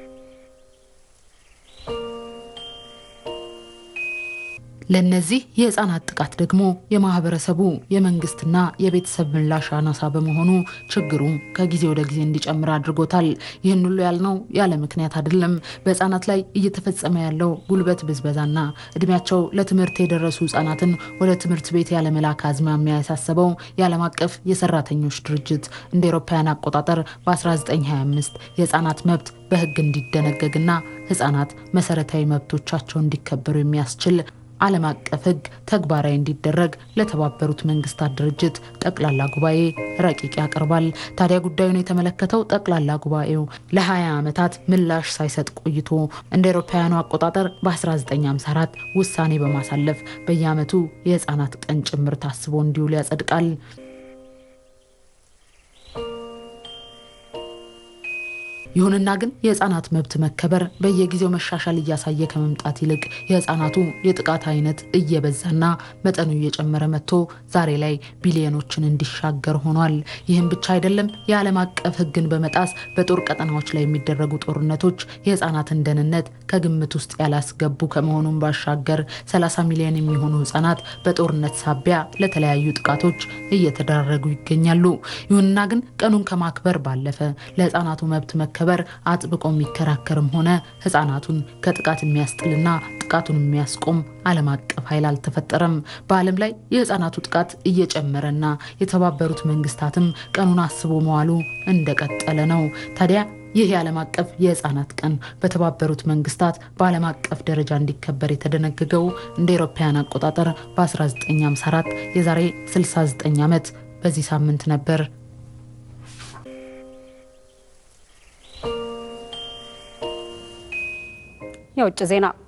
ለነዚህ የህፃናት ጥቃት ደግሞ የማህበረሰቡ የመንግስትና የቤተሰብ ምላሽ አናሳ በመሆኑ ችግሩ ከጊዜ ወደ ጊዜ እንዲጨምር አድርጎታል። ይህን ሁሉ ያልነው ያለ ምክንያት አይደለም። በህፃናት ላይ እየተፈጸመ ያለው ጉልበት ብዝበዛና እድሜያቸው ለትምህርት የደረሱ ህፃናትን ወደ ትምህርት ቤት ያለ መላክ አዝማሚያ ያሳሰበው የዓለም አቀፍ የሰራተኞች ድርጅት እንደ አውሮፓውያን አቆጣጠር በ1925 የህፃናት መብት በህግ እንዲደነገግና ህፃናት መሰረታዊ መብቶቻቸው እንዲከበሩ የሚያስችል ዓለም አቀፍ ህግ ተግባራዊ እንዲደረግ ለተባበሩት መንግስታት ድርጅት ጠቅላላ ጉባኤ ረቂቅ ያቀርባል። ታዲያ ጉዳዩን የተመለከተው ጠቅላላ ጉባኤው ለ20 ዓመታት ምላሽ ሳይሰጥ ቆይቶ እንደ አውሮፓውያኑ አቆጣጠር በ1954 ውሳኔ በማሳለፍ በየዓመቱ የህፃናት ቀን ጭምር ታስቦ እንዲውል ያጸድቃል። ይሁንና ግን የህፃናት መብት መከበር በየጊዜው መሻሻል እያሳየ ከመምጣት ይልቅ የህፃናቱ የጥቃት አይነት እየበዛና መጠኑ እየጨመረ መጥቶ ዛሬ ላይ ቢሊዮኖችን እንዲሻገር ሆኗል። ይህም ብቻ አይደለም። የዓለም አቀፍ ህግን በመጣስ በጦር ቀጠናዎች ላይ የሚደረጉ ጦርነቶች የህፃናትን ደህንነት ከግምት ውስጥ ያላስገቡ ከመሆኑም ባሻገር 30 ሚሊዮን የሚሆኑ ህፃናት በጦርነት ሳቢያ ለተለያዩ ጥቃቶች እየተዳረጉ ይገኛሉ። ይሁንና ግን ቀኑን ከማክበር ባለፈ ለህፃናቱ መብት መከበር አጥብቆ የሚከራከርም ሆነ ህፃናቱን ከጥቃት የሚያስጥልና ጥቃቱን የሚያስቆም ዓለም አቀፍ ኃይል አልተፈጠረም። በዓለም ላይ የህፃናቱ ጥቃት እየጨመረና የተባበሩት መንግስታትም ቀኑን አስቦ መዋሉ እንደቀጠለ ነው። ታዲያ ይህ የዓለም አቀፍ የህፃናት ቀን በተባበሩት መንግስታት በዓለም አቀፍ ደረጃ እንዲከበር የተደነገገው እንደ አውሮፓውያን አቆጣጠር በ1954 የዛሬ 69 ዓመት በዚህ ሳምንት ነበር። የውጭ ዜና